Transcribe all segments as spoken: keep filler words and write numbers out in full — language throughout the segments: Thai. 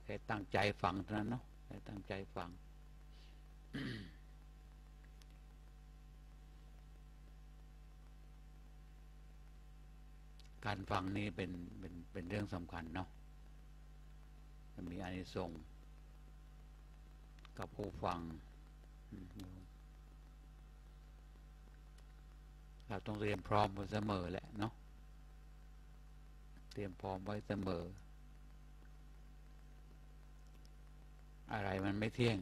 แค่ตั้งใจฟังเท่านั้นเนาะแค่ตั้งใจฟัง การฟังนี้เป็นเป็นเป็นเรื่องสำคัญเนาะมันมีอานิสงส์กับผู้ฟังเราต้องเตรียมพร้อมไว้เสมอแหละเนาะเตรียมพร้อมไว้เสมออะไรมันไม่เที่ยง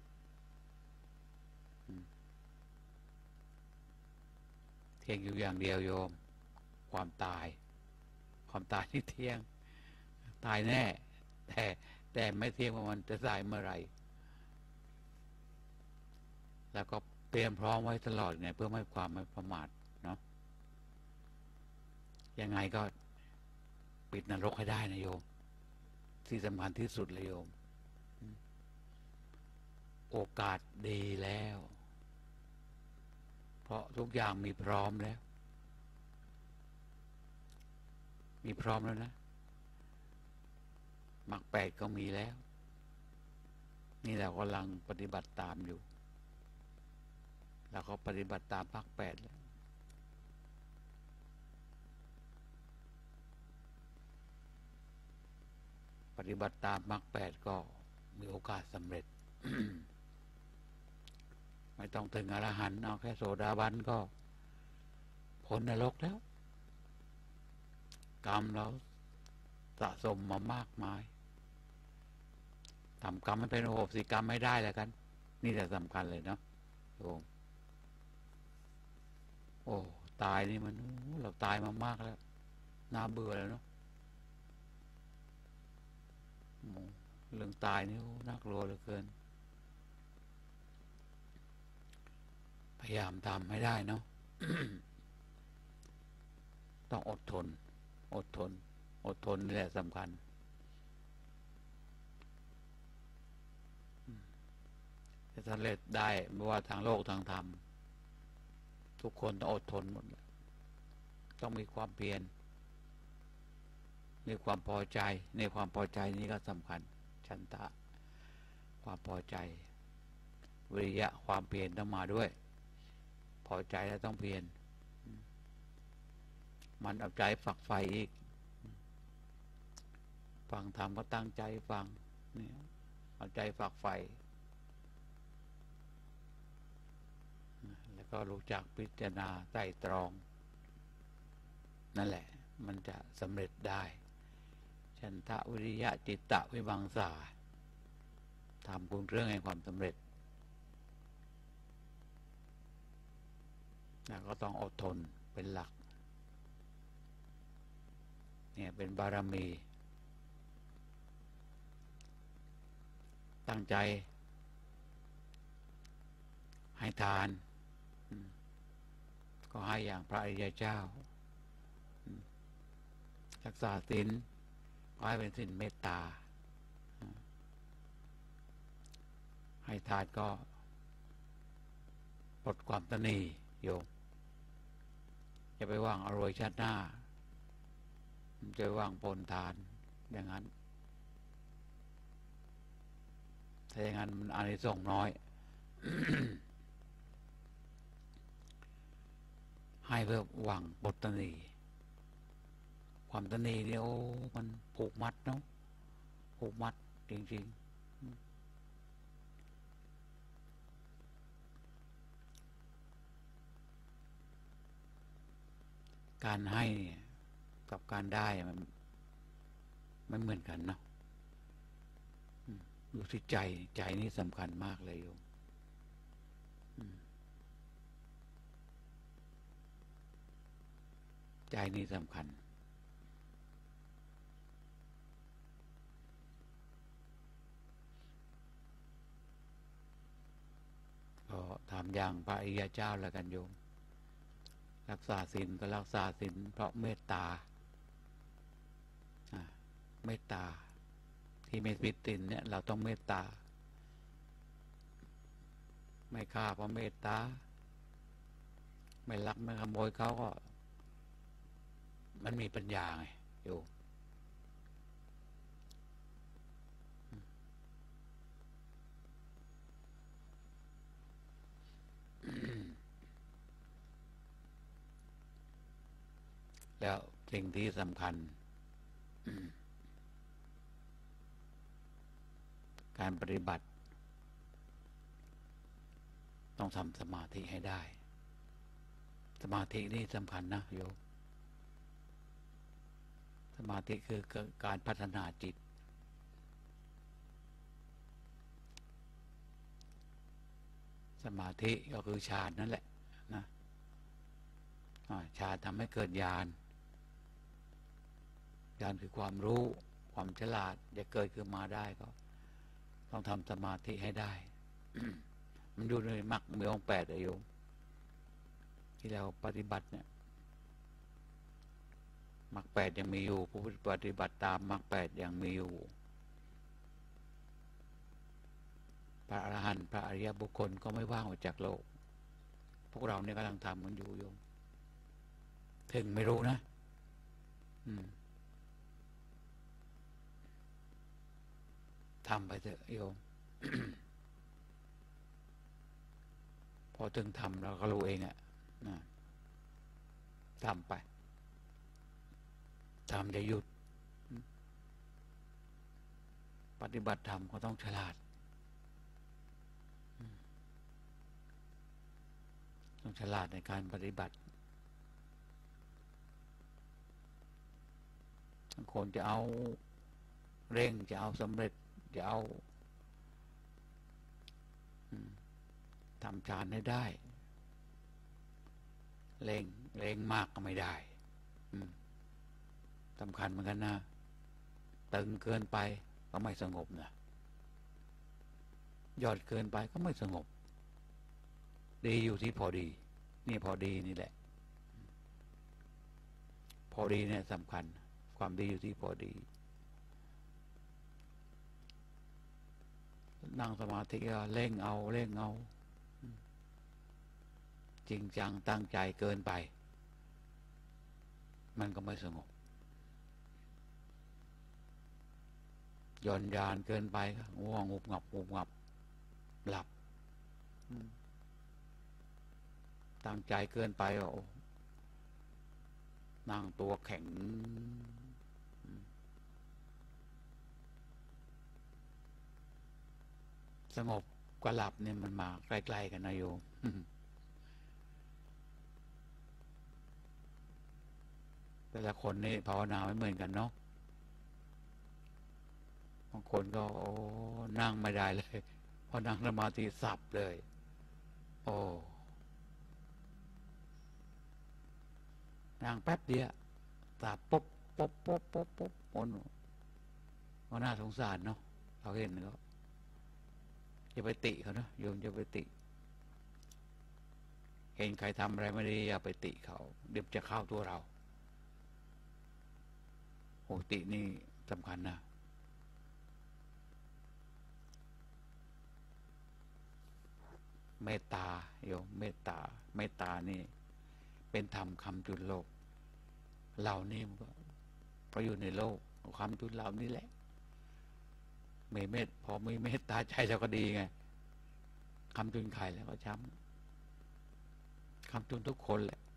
เที่ยงอยู่อย่างเดียวโยมความตายความตายที่เที่ยงตายแน่แต่แต่ไม่เที่ยงว่ามันจะตายเมื่อไหร่แล้วก็เตรียมพร้อมไว้ตลอดไงเพื่อไม่ความไม่ประมาทเนาะยังไงก็ปิดนรกให้ได้นะโยมที่สำคัญที่สุดเลยโยมโอกาสดีแล้วเพราะทุกอย่างมีพร้อมแล้วมีพร้อมแล้วนะมรรคแปดก็มีแล้วนี่เรากำลังปฏิบัติตามอยู่แล้วก็ปฏิบัติตามมรรคแปดแล้วปฏิบัติตามมรรคแปดก็มีโอกาสสำเร็จ ไม่ต้องถึงอรหันต์เอาแค่โสดาบันก็พ้นนรกแล้วกรรมเราสะสมมามากมายทำกรรมไม่เป็นโอโหสิกรรมไม่ได้แล้วกันนี่แหละสำคัญเลยเนาะโยมโอ้ตายนี่มันเราตายมามากแล้วน่าเบื่อแล้วเนาะเรื่องตายนี่น่ากลัวเหลือเกินพยายามทำให้ได้เนาะ ต้องอดทนอดทนอดทนนี่แหละสำคัญจะสำเร็จได้ไม่ว่าทางโลกทางธรรมทุกคนต้องอดทนหมดต้องมีความเพียรมีความพอใจในความพอใจนี้ก็สำคัญฉันทะความพอใจวิริยะความเพียรต้องมาด้วยพอใจแล้วต้องเพียรมันเอาใจฝักใฝ่อีกฟังธรรมก็ตั้งใจฟังเนี่ยเอาใจฝักใฝ่แล้วก็รู้จักพิจารณาไตร่ตรองนั่นแหละมันจะสำเร็จได้ฉันทะวิริยะจิตตะวิมังสาทำคุณเรื่องแห่งความสำเร็จแล้วก็ต้องอดทนเป็นหลักเนี่ยเป็นบารมีตั้งใจให้ทานก็ให้อย่างพระอริยเจ้ารักษาศีลก็ให้เป็นศีลเมตตาให้ทานก็ปลดความตนีโยมอย่าไปว่างอร่อยชาติหน้าจะว่างปนทานอย่างนั้นถ้าอย่างนั้นมันอานิสงส์น้อย ให้เพื่อหวังปลดตนีความตนีเนี่ยโอ้มันผูกมัดเนาะผูกมัดจริงๆการให้กับการได้มันไม่เหมือนกันเนาะอยู่ที่ใจใจนี่สำคัญมากเลยโยมใจนี่สำคัญก็ทำอย่างพระอริยเจ้าแล้วกันโยมรักษาศีลก็รักษาศีลเพราะเมตตาเมตตาที่ไม่ผิดศีลเนี่ยเราต้องเมตตาไม่ฆ่าเพราะเมตตาไม่ลักไม่ขโมยเขาก็มันมีปัญญาไงโยมแล้วสิ่งที่สำคัญการปฏิบัติต้องทำสมาธิให้ได้สมาธินี่สำคัญนะโยมสมาธิคือการพัฒนาจิตสมาธิก็คือฌานนั่นแหละนะฌานทำให้เกิดญาณญาณคือความรู้ความฉลาดจะเกิดขึ้นมาได้ก็ต้องทำสมาธิให้ได้ มันอยู่ในมรรคมีองค์แปดโยมที่เราปฏิบัติเนี่ยมรรคแปดยังมีอยู่ผู้ปฏิบัติตามมรรคแปดยังมีอยู่พระอรหันต์พระอริยบุคคลก็ไม่ว่างออกจากโลกพวกเราเนี่ยกำลังทำกันอยู่โยมถึงไม่รู้นะอืมทำไปเถอะโยม พอถึงทำเราก็รู้เองอะนะทำไปทำจะหยุดปฏิบัติธรรมก็ต้องฉลาดต้องฉลาดในการปฏิบัติบางคนจะเอาเร่งจะเอาสำเร็จจะเอาทำฌานให้ได้เร่งเร่งมากก็ไม่ได้สำคัญเหมือนกันนะตึงเกินไปก็ไม่สงบนะยอดเกินไปก็ไม่สงบดีอยู่ที่พอดีนี่พอดีนี่แหละพอดีเนี่ยสำคัญความดีอยู่ที่พอดีนั่งสมาธิก็เร่งเอาเร่งเอาจริงจังตั้งใจเกินไปมันก็ไม่สงบย่อนยานเกินไปก็ง่วงหุบงับหุบงับหลับตั้งใจเกินไปโอ้นั่งตัวแข็งสงบกับหลับเนี่ยมันมาใกล้ๆกันนะโยมแต่ละคนนี่ภาวนาไม่เหมือนกันเนาะบางคนก็โอ้นั่งไม่ได้เลยพอนั่งสมาธิสับเลยโอ้นั่งแป๊บเดียวสับปุ๊บปุ๊บปุ๊บปุ๊บปุ๊บโอ้โหก็น่าสงสารเนาะเราเห็นเขาจะไปติเขาเนาะโยมจะไปติเห็นใครทำอะไรไม่ดีอย่าไปติเขาเดี๋ยวจะเข้าตัวเราโหตินี่สำคัญนะเมตตาโยมเมตตาเมตตานี่เป็นธรรมคำจุลโลกเรานี่ก็อยู่ในโลกคำจุลเรานี่แหละมีเมตพอมีเมตตาใจเราก็ดีไงคำจุนใครแล้วก็ช้ำคำจุนทุกคนแหละ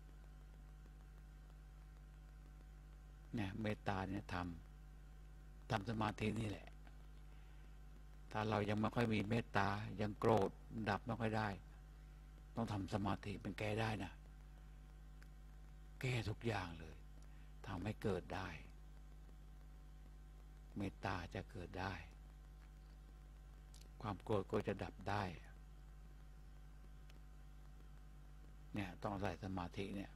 เนี่ยเมตตาเนี่ยทำทำสมาธินี่แหละถ้าเรายังไม่ค่อยมีเมตตายังโกรธดับไม่ค่อยได้ต้องทำสมาธิเป็นแก้ได้นะแก้ทุกอย่างเลยทำให้เกิดได้เมตตาจะเกิดได้ความโกรธก็จะดับได้เนี่ยต้องใส่สมาธิเนี่ย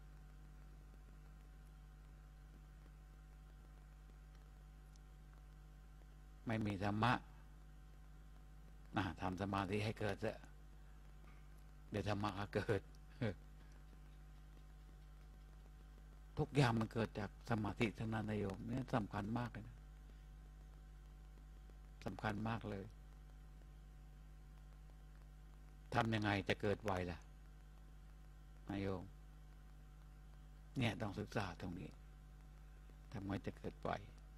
ไม่มีธรรมะนะทำสมาธิให้เกิดเถอะเดี๋ยวธรรมะก็เกิดทุกอย่างมันเกิดจากสมาธิทั้งนั้นนะโยมเนี่ยสำคัญมากเลยนะสำคัญมากเลยทำยังไงจะเกิดไวล่ะนายโยมเนี่ยต้องศึกษาตรงนี้ทำไงจะเกิดไว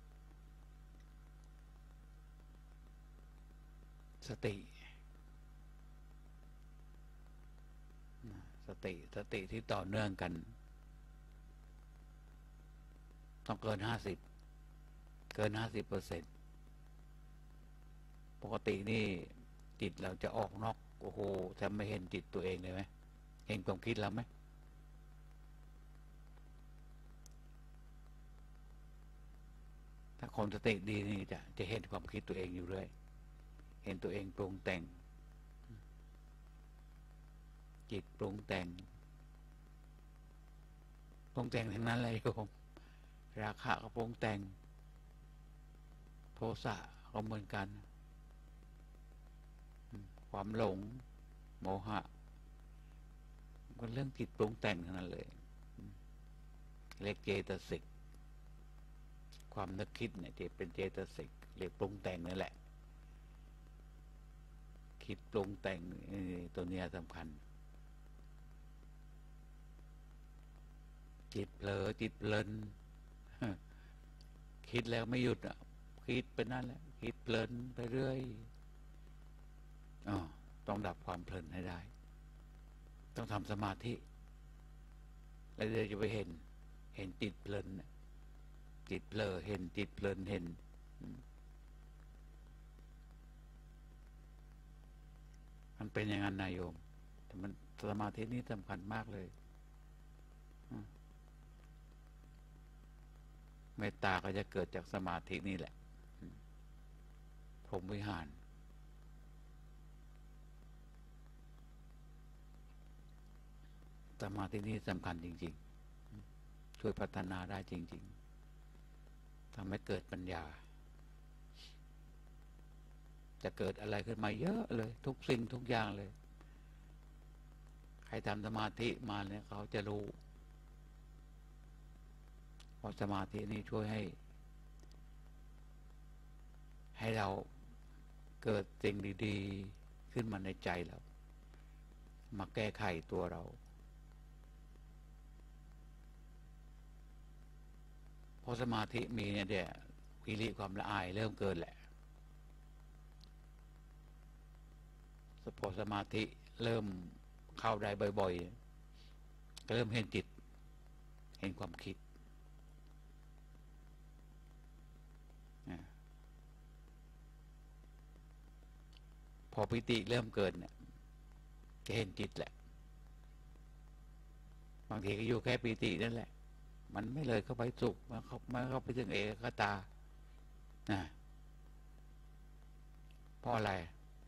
สติสติสติที่ต่อเนื่องกันต้องเกินห้าสิบเกินห้าสิบเปอร์เซ็นต์ปกตินี่จิตเราจะออกนอกโอ้โหแทบไม่เห็นจิตตัวเองเลยไหมเห็นความคิดเราไหมถ้าคนสติดีนี่จะจะเห็นความคิดตัวเองอยู่เรื่อยเห็นตัวเองปรุงแต่งจิตปรุงแต่งปรุงแต่งทั้งนั้นเลยโยมราคะก็ปรุงแต่งโทสะก็เหมือนกันความหลงโมหะก็เรื่องจิตปรุงแต่งทั้งนั้นเลยเรียกเจตสิกความนึกคิดเนี่ยจะเป็นเจตสิกเรียกปรุงแต่งนั่นแหละคิดปรุงแต่งตัวเนี้ยสำคัญจิตเผลอจิตเพลินคิดแล้วไม่หยุดอ่ะคิดไปนั่นแหละคิดเพลินไปเรื่อยอ๋อต้องดับความเพลินให้ได้ต้องทำสมาธิแล้วเดี๋ยวจะไปเห็นเห็นจิตเพลินจิตเผลอเห็นจิตเพลินเห็นมันเป็นอย่างนั้นนายโยมแต่มันสมาธินี้สำคัญมากเลยเมตตาก็จะเกิดจากสมาธินี่แหละพรหมวิหารสมาธินี้สำคัญจริงๆช่วยพัฒนาได้จริงๆทำให้เกิดปัญญาจะเกิดอะไรขึ้นมาเยอะเลยทุกสิ่งทุกอย่างเลยใครทำสมาธิมาเนี่ยเขาจะรู้เพราะสมาธินี่ช่วยให้ให้เราเกิดสิ่งดีๆขึ้นมาในใจเรามาแก้ไขตัวเราเพราะสมาธิมีเนี่ยเดี๋ยววิริความละอายเริ่มเกิดแหละพอสมาธิเริ่มเข้าได้บ่อยๆก็เริ่มเห็นจิตเห็นความคิดพอปิติเริ่มเกิดเนี่ยจะเห็นจิตแหละบางทีก็อยู่แค่ปิตินั่นแหละมันไม่เลยเข้าไปสุขมันเข้ามันเข้าไปถึงเอกตานะเพราะอะไร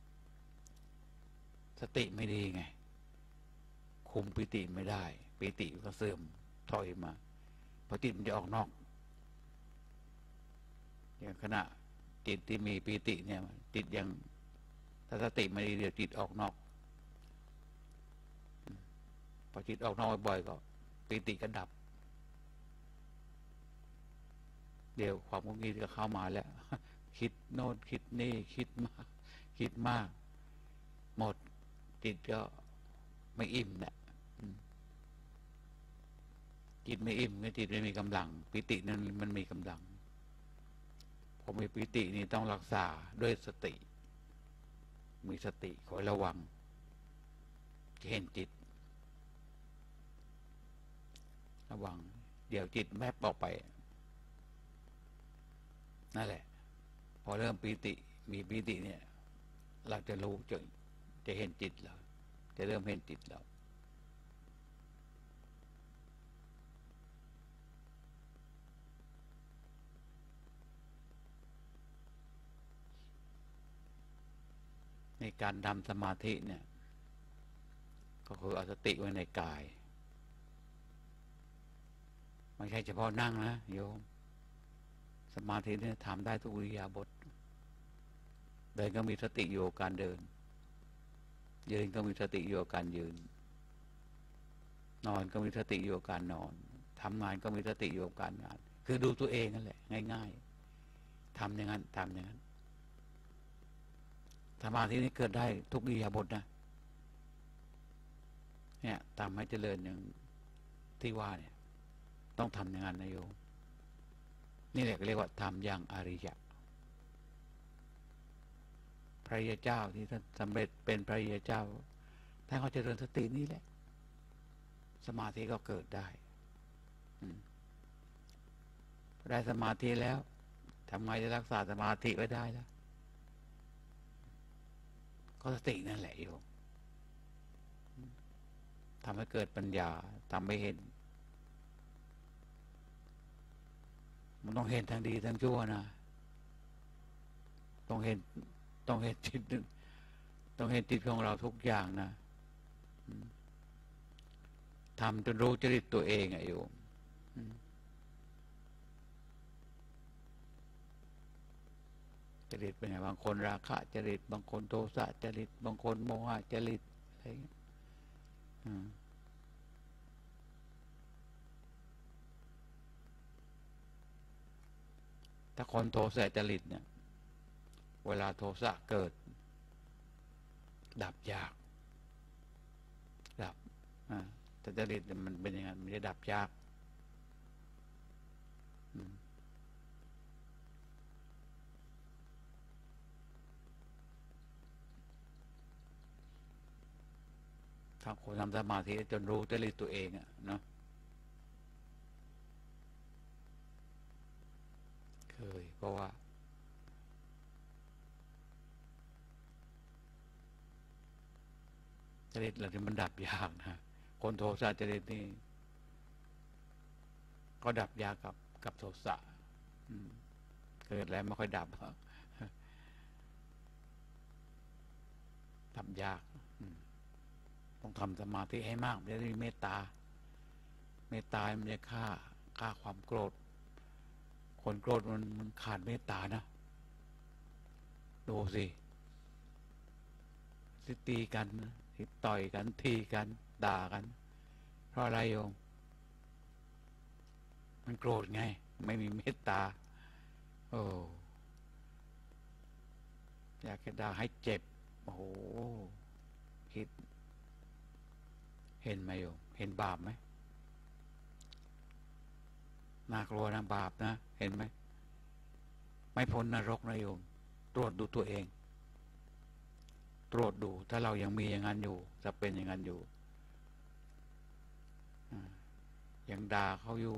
สติไม่ดีไงคุมปิติไม่ได้ปิติก็เสื่อมถอยมาพอจิตมันจะออกนอกอย่างขณะจิตที่มีปิติเนี่ยจิตยังถ้าสติไม่ดีเดี๋ยวจิตออกนอกพอจิตออกนอกบ่อยๆก็ปิติก็ดับเดี๋ยวความงุนงิดก็เข้ามาแล้วคิดโน่นคิดนี่คิดมากคิดมากหมดจิตก็ไม่อิ่มเนี่ยจิตไม่อิ่มก็จิตไม่มีกำลังปิตินั้นมันมีกำลังพอมีปิตินี่ต้องรักษาด้วยสติมีสติคอยระวังเห็นจิตระวังเดี๋ยวจิตแวบออกไปนั่นแหละพอเริ่มปิติมีปิติเนี่ยเราจะรู้จะจะเห็นจิตเราจะเริ่มเห็นจิตเราในการทำสมาธิเนี่ยก็คือเอาสติไว้ในกายไม่ใช่เฉพาะนั่งนะโยมสมาธิเนี่ยทำได้ทุกอิริยาบถเดินก็มีสติอยู่กับการเดินยืนก็มีสติอยู่กับการยืนนอนก็มีสติอยู่กับการนอนทำงานก็มีสติอยู่กับการงานคือดูตัวเองนั่นแหละง่ายๆทำอย่างนั้นทำอย่างนั้นสมาธินี้เกิดได้ทุกอิริยาบถนะเนี่ยตามให้เจริญอย่างที่ว่าเนี่ยต้องทำอย่างนั้นนะโยมนี่แหละเรียกว่าทำอย่างอริยะพระยาเจ้าที่ท่านสำเร็จเป็นพระยาเจ้าท่านก็เจริญสตินี้แหละสมาธิก็เกิดได้พได้สมาธิแล้วทำไงจะรักษาสมาธิไว้ได้ล่ะก็สตินั่นแหละโยมทำให้เกิดปัญญาทำให้เห็นมันต้องเห็นทั้งดีทั้งชั่วนะต้องเห็นต้องเห็นจิตต้องเห็นจิตของเราทุกอย่างนะทำจนรู้จริตตัวเองอะโยมจริตเป็นไงบางคนราคะจริตบางคนโทสะจริตบางคนโมหะจริตอะไรอย่างเงี้ยถ้าคนโทสะจริตเนี่ยเวลาโทสะเกิดดับยากดับแต่จริตมันเป็นอย่างนั้นมันจะดับยากถ้าคนทำสมาธิจนรู้จริตตัวเองอะเนาะเคยเพราะว่าจริตเราที่มันดับยากนะคนโทสะจริตนี่ก็ดับยากกับกับโทสะเกิดแล้วไม่ค่อยดับดับยากต้องทำสมาธิให้มากจะได้มีเมตตาเมตตามันจะฆ่าฆ่าความโกรธคนโกรธมันมันขาดเมตตานะดูสิสิตีกันสิต่อยกันทีกันด่ากันเพราะอะไรโยมมันโกรธไงไม่มีเมตตาโอ้อยากจะด่าให้เจ็บโอ้โหคิดเห็นไหมโยมเห็นบาปไหมน่ากลัวนะบาปนะเห็นไหมไม่พ้นนรกนะโยมตรวจดูตัวเองตรวจดูถ้าเรายังมีอย่างนั้นอยู่จะเป็นอย่างนั้นอยู่ยังด่าเขาอยู่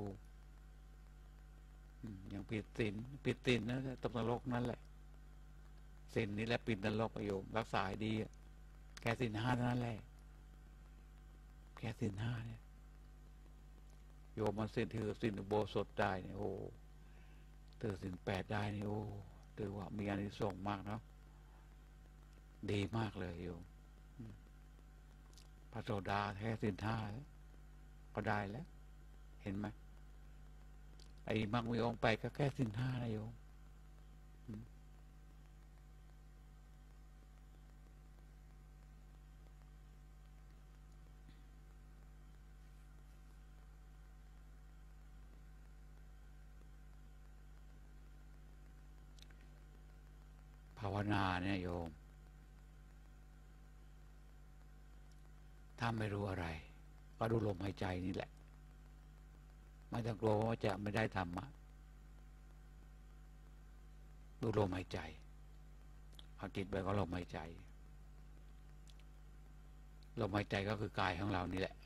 ยังปิดศีลปิดศีลนะตกนรกนั่นแหละศีลนี่แหละปิดนรกโยมรักษาดีแค่ศีลห้าเท่านั้นแหละแค่ศีลห้าเนี่ยโยมมันศีลถือศีลอุโบสถได้เนี่ยโอ้ถือศีลแปดได้เนี่ยโอ้ถือว่ามีอานิสงส์มากเนาะดีมากเลยโยมพระโสดาแค่ศีลห้าก็ได้แล้วเห็นไหมไอ้มรรคมีองค์ไปก็แค่ศีลห้านะโยมภาวนาเนี่ยโยมถ้าไม่รู้อะไรก็ดูลมหายใจนี่แหละไม่ต้องกลัวว่าจะไม่ได้ธรรมะดูลมหายใจเอาจิตไปก็ลมหายใจลมหายใจก็คือกายของเรานี่แหละ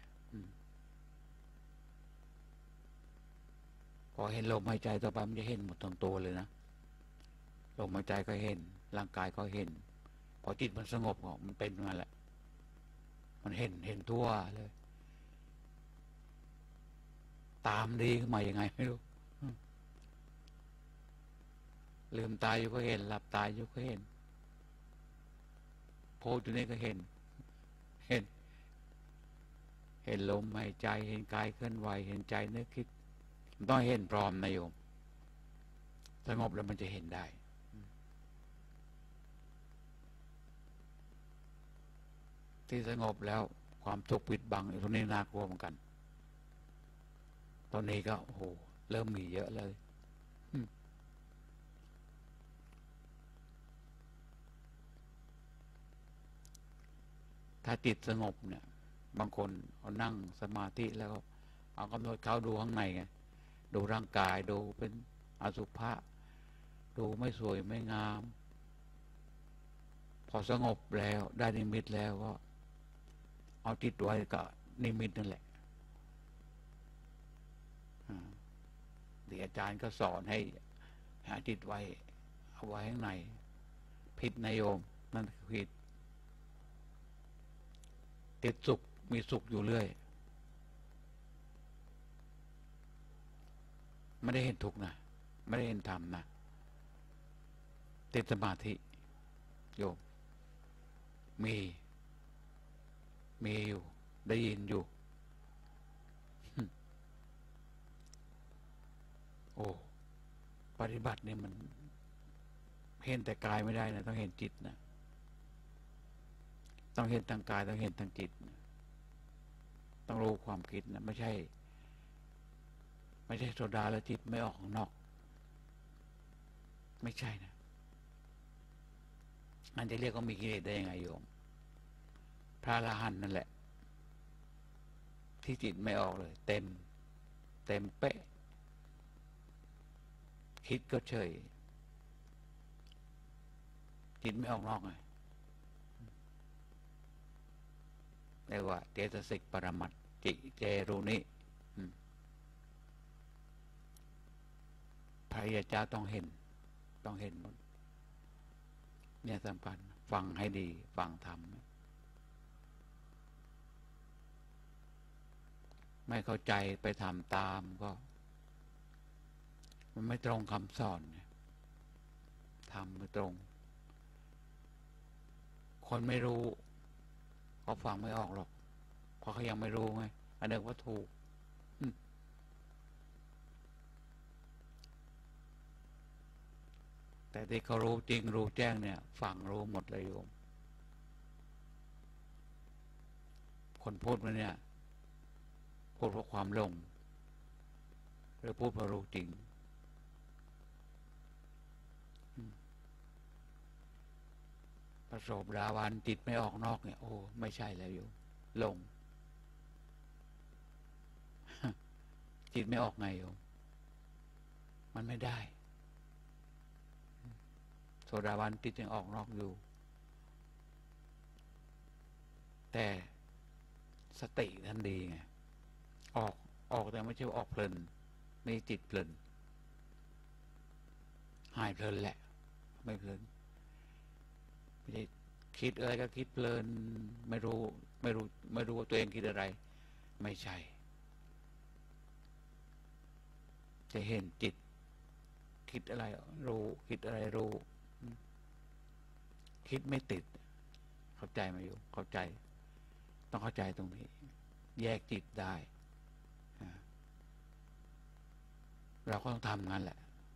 พอเห็นลมหายใจต่อไปมันจะเห็นหมดทั้งตัวเลยนะลมหายใจก็เห็นร่างกายก็เห็นพอจิตมันสงบมันเป็นมาแหละมันเห็นเห็นทั่วเลยตามดีขึ้นมาอย่างไงไม่รู้ลืมตาอยู่ก็เห็นหลับตาอยู่ก็เห็นโพสอยู่นี่ก็เห็นเห็นเห็นลมหายใจเห็นกายเคลื่อนไหวเห็นใจนึกคิดต้องเห็นพร้อมนะโยมสงบแล้วมันจะเห็นได้ที่สงบแล้วความทุกข์ปิดบังตรงนี้น่ากลัวเหมือนกันตอนนี้ก็โอ้โหเริ่มมีเยอะเลยถ้าจิตสงบเนี่ยบางคนเขานั่งสมาธิแล้วก็เอากำหนดเขาดูข้างในไงดูร่างกายดูเป็นอสุภะดูไม่สวยไม่งามพอสงบแล้วได้นิมิตแล้วก็เอาจิตไว้กับนิมิตนั่นแหละที่อาจารย์ก็สอนให้หาจิตไว้เอาไว้ข้างในผิดนะโยมนั่นคือผิดติดสุขมีสุขอยู่เรื่อยไม่ได้เห็นทุกข์นะไม่ได้เห็นธรรมนะติดสมาธิโยมมีมีอยู่ได้ยินอยู่โอ้ปฏิบัติเนี่ยมันเห็นแต่กายไม่ได้นะต้องเห็นจิตนะต้องเห็นทางกายต้องเห็นทางจิตนะต้องรู้ความคิดนะไม่ใช่ไม่ใช่โซดาแล้วจิตไม่ออกข้างนอกไม่ใช่นะอันจะเรียกว่ามีกิเลสได้ยังไงโยมพระอรหันต์นั่นแหละที่จิตไม่ออกเลยเต็มเต็มเป๊ะคิดก็เฉยจิตไม่ออกนอกไงเรียกว่าเจตสิกปรมัตถ์จิเจรุนิพระยาเจ้าต้องเห็นต้องเห็นหมดเนี่ยสำคัญฟังให้ดีฟังธรรมไม่เข้าใจไปทำตามก็มันไม่ตรงคำสอนทำไม่ตรงคนไม่รู้เขาฟังไม่ออกหรอกเพราะเขายังไม่รู้ไงอันนึกว่าถูกแต่ที่เขารู้จริงรู้แจ้งเนี่ยฟังรู้หมดเลยโยมคนพูดมาเนี่ยพูดเพราะความหลงหรือพูดเพราะรู้จริงประสบราวันจิตไม่ออกนอกเนี่ยโอ้ไม่ใช่แล้วโยมหลงจิตไม่ออกไงโยมมันไม่ได้โสดาบันจิตยังออกนอกอยู่แต่สติท่านดีไงออกออกแต่ไม่ใช่ออกเพลินไม่จิตเพลินหายเพลินแหละไม่เพลินไม่ได้คิดอะไรก็คิดเพลินไม่รู้ไม่รู้ไม่รู้ว่าตัวเองคิดอะไรไม่ใช่จะเห็นจิตคิดอะไรรู้คิดอะไรรู้คิดไม่ติดเข้าใจไหมโยมเข้าใจต้องเข้าใจตรงนี้แยกจิตได้เราก็ต้องทำงั้นแหละ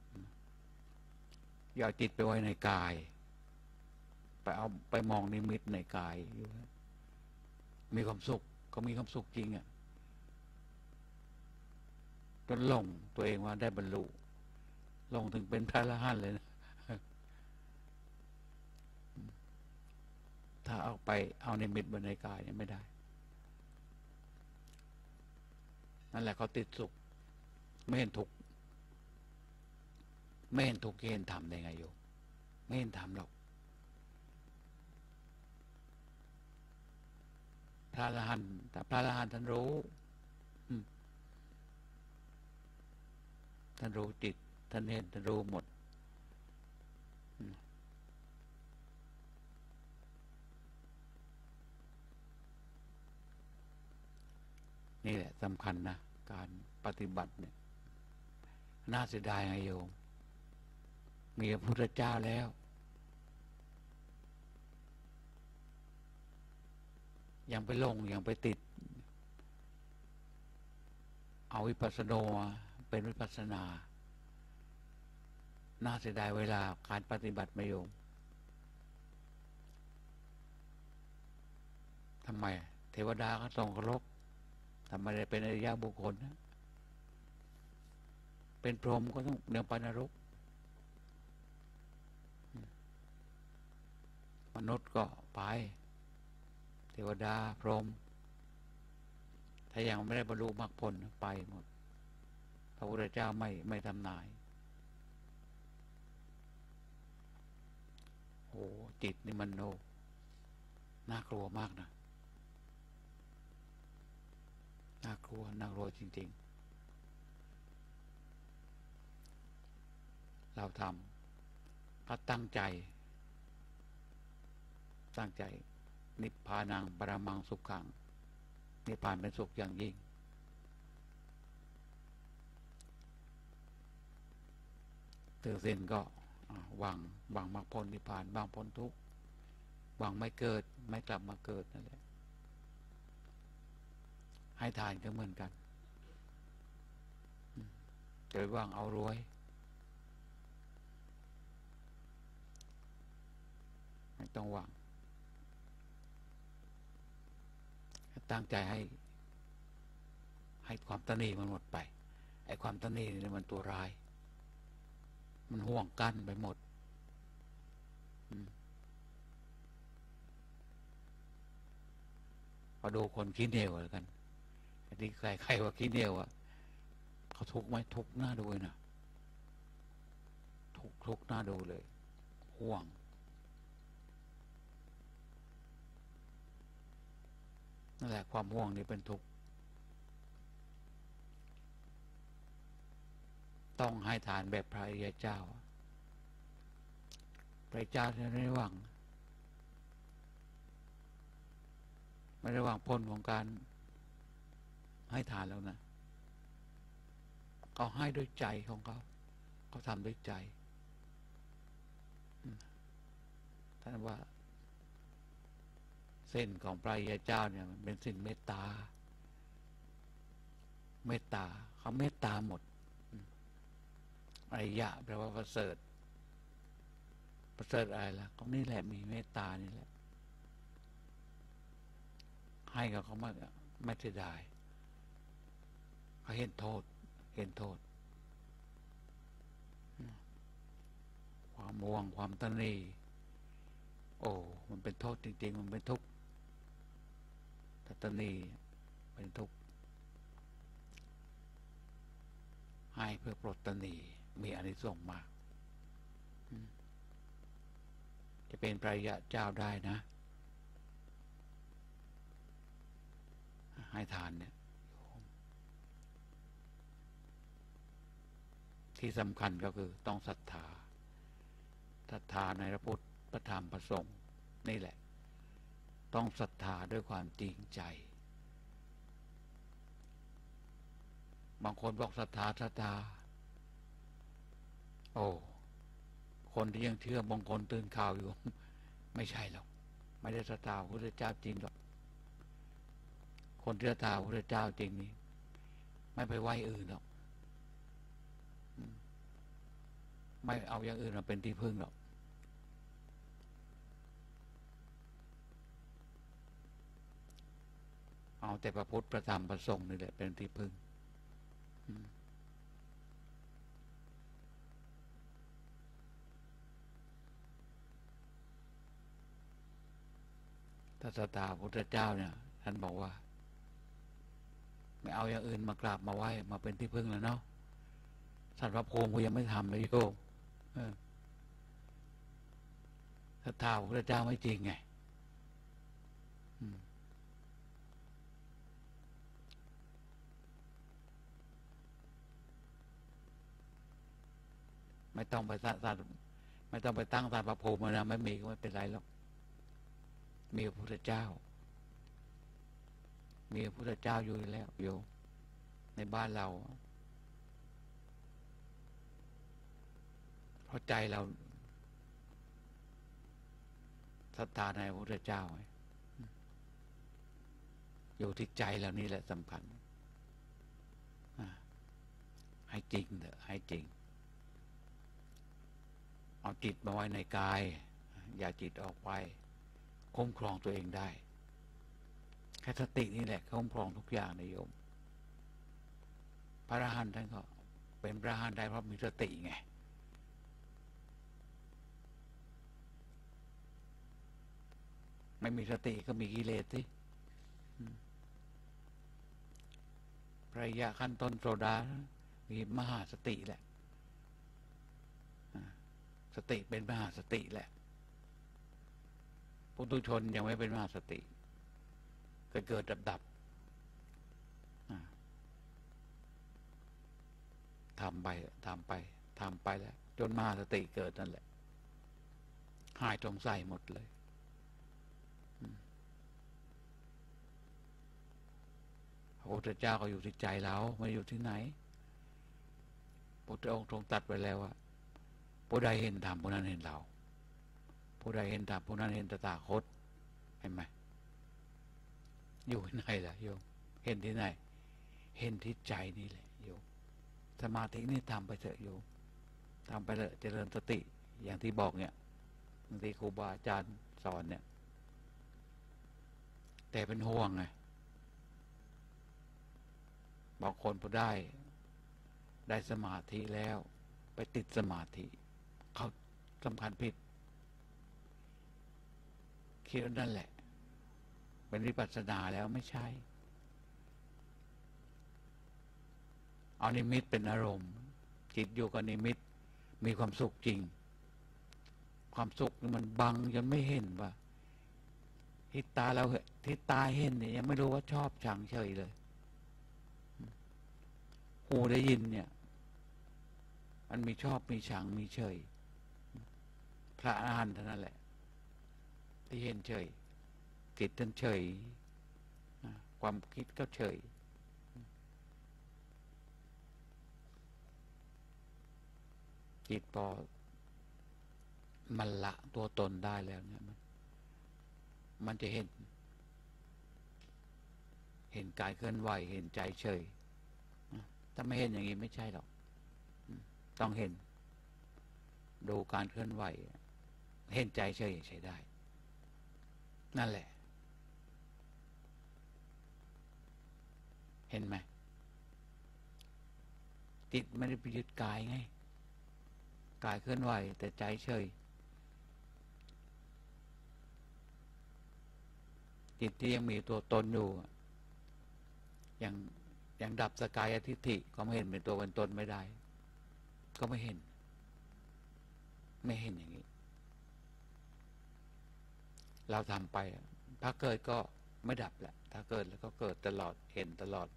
อย่าจิตไปไว้ในกายไปเอาไปมองนิมิตในกายมีความสุขก็มีความสุขจริงอ่ะจนหลงตัวเองว่าได้บรรลุลงถึงเป็นพระอรหันต์เลยนะถ้าเอาไปเอานิมิตบนในกายเนี่ยไม่ได้นั่นแหละเขาติดสุขไม่เห็นทุกข์ไม่เห็นทุกข์เห็นธรรมได้ไงโยมไม่เห็นธรรมหรอกพระอรหันต์แต่พระอรหันต์ท่านรู้ท่านรู้จิตท่านเห็นท่านรู้หมดนี่แหละสำคัญนะการปฏิบัติเนี่ยน่าเสียดายไงโยมมีพระพุทธเจ้าแล้วยังไปลงยังไปติดเอาวิปัสสนาเป็นวิปัสสนาน่าเสียดายเวลาการปฏิบัติไม่โยมทำไมเทวดาก็ต้องเคารพทำไมได้เป็นอริยบุคคลนะเป็นพรหมก็ต้องเดี๋ยวไปนรกมนุษย์ก็ไปเทวดาพรหมถ้ายังไม่ได้บรรลุมรรคผลไปหมดพระพุทธเจ้าไม่ไม่ทำนายโอ้จิตนี่มันโนน่ากลัวมากนะน่ากลัวน่ากลัวจริงเราทำก็ตั้งใจตั้งใจนิพพานังปรมังสุขขังนิพพานเป็นสุขอย่างยิ่งถึงสิ้นก็หวังหวังมรรคผลนิพพานหวังพ้นทุกข์หวังไม่เกิดไม่กลับมาเกิดนั่นแหละให้ทานก็เหมือนกันจะหวังเอารวยไม่ต้องหวังตั้งใจให้ให้ความตนีมันหมดไปไอ้ความตนีนี่มันตัวร้ายมันห่วงกั้นไปหมดพอดูคนขี้เหนียวแล้วกันที่ใครใครว่าขี้เหนียวอ่ะเขาทุกข์ไหมทุกข์หน้าดูนะทุกข์ทุกข์หน้าดูเลยห่วงนั่นแหละความห่วงนี่เป็นทุกข์ต้องให้ทานแบบพระอริยเจ้าพระเจ้าจะไม่หวังไม่ได้หวังผลของการให้ทานแล้วนะเขาให้ด้วยใจของเขาเขาทำด้วยใจท่านว่าเส้นของพระอริยเจ้าเนี่ยมันเป็นสิ่งเมตตาเมตตาเขาเมตตาหมดอริยะแปลว่าประเสริฐประเสริฐอะไรล่ะเขานี่แหละมีเมตตานี่แหละให้กับเขาไม่ไม่เสียดายเขาเห็นโทษเห็นโทษความม่วงความตนีโอ้มันเป็นโทษจริงๆมันเป็นทุกข์ตนีเป็นทุกข์ให้เพื่อปลดตนีมีอานิสงส์มากจะเป็นพระอริยเจ้าได้นะให้ทานเนี่ยที่สำคัญก็คือต้องศรัทธาศรัทธาในพระพุทธพระธรรมพระสงฆ์นี่แหละต้องศรัทธาด้วยความจริงใจบางคนบอกศรัทธาศรัทธาโอ้คนที่ยังเชื่อบางคนตื่นข่าวอยู่ไม่ใช่หรอกไม่ได้ศรัทธาพระพุทธเจ้าจริงหรอกคนที่ศรัทธาพระพุทธเจ้าจริงนี่ไม่ไปไหว้อื่นหรอกไม่เอาอย่างอื่นมาเป็นที่พึ่งหรอกเอาแต่พระพุทธพระธรรมพระสงฆ์นี่แหละเป็นที่พึ่งถ้าศรัทธาพระพุทธเจ้าเนี่ยท่านบอกว่าไม่เอาอย่างอื่นมากราบมาไหว้มาเป็นที่พึ่งแล้วเนาะสัตว์พระภูมิก็ยังไม่ทำเลยโยมศรัทธาพระพุทธเจ้าไม่จริงไงไม่ต้องไปสร้างไม่ต้องไปตั้งศาลพระภูมินะไม่มีก็ไม่เป็นไรหรอกมีพระพุทธเจ้ามีพระพุทธเจ้าอยู่แล้วโยมในบ้านเราเพราะใจเราศรัทธาในพระพุทธเจ้าอยู่ที่ใจเรานี่แหละสำคัญให้จริงเถอะให้จริงเอาจิตมาไว้ในกายอย่าจิตออกไปคุ้มครองตัวเองได้แค่สตินี่แหละคุ้มครองทุกอย่างนะโยมพระอรหันต์ท่านก็เป็นพระอรหันต์ได้เพราะมีสติไงไม่มีสติก็มีกิเลสสิพระอริยะขั้นต้นโสดามีมหาสติแหละสติเป็นมหาสติแหละปุถุชนยังไม่เป็นมหาสติเกิดเกิดดับดับทำไปทำไปทำไปแล้วจนมาสติเกิดนั่นแหละหายสงสัยหมดเลยพระพุทธเจ้าก็อยู่ที่ใจเราไม่อยู่ที่ไหนพระพุทธองค์ทรงตรัสไว้แล้วว่าผู้ใดเห็นธรรมผู้นั้นเห็นเราผู้ใดเห็นธรรมผู้นั้นเห็นตถาคตเห็นไหมอยู่ที่ไหนล่ะโยมเห็นที่ไหนเห็นที่ใจนี่แหละโยมสมาธินี่ทำไปเถอะโยมทำไปเถอะเจริญสติอย่างที่บอกเนี่ยบางทีครูบาอาจารย์สอนเนี่ยแต่เป็นห่วงไงบางคนพอได้ได้สมาธิแล้วไปติดสมาธิเขาสำคัญผิดคิดว่านั่นแหละเป็นวิปัสสนาแล้วไม่ใช่เอานิมิตเป็นอารมณ์จิตอยู่กับนิมิตมีความสุขจริงความสุขมันบังจนไม่เห็นว่าที่ตาเราที่ตาเห็นเนี่ยยังไม่รู้ว่าชอบชังเฉยเลยหูได้ยินเนี่ยมันมีชอบมีชังมีเฉยพระอรหันต์เท่านั้นแหละที่เห็นเฉยจิตท่านเฉยความคิดก็เฉยจิตพอมันละตัวตนได้แล้วเนี่ยมันมันจะเห็นเห็นกายเคลื่อนไหวเห็นใจเฉยถ้าไม่เห็นอย่างนี้ไม่ใช่หรอกต้องเห็นดูการเคลื่อนไหวเห็นใจเฉยใช้ได้นั่นแหละเห็นไหมจิตไม่ได้ไปยึดกายไงกายเคลื่อนไหวแต่ใจเฉยจิตที่ยังมีตัวตนอยู่ยังยังดับสกายทิฏฐิก็ไม่เห็นเป็นตัวเป็นตนไม่ได้ก็ไม่เห็นไม่เห็นอย่างนี้เราทำไปถ้าเกิดก็ไม่ดับแหละถ้าเกิดแล้วก็เกิดตลอดเห็นตลอด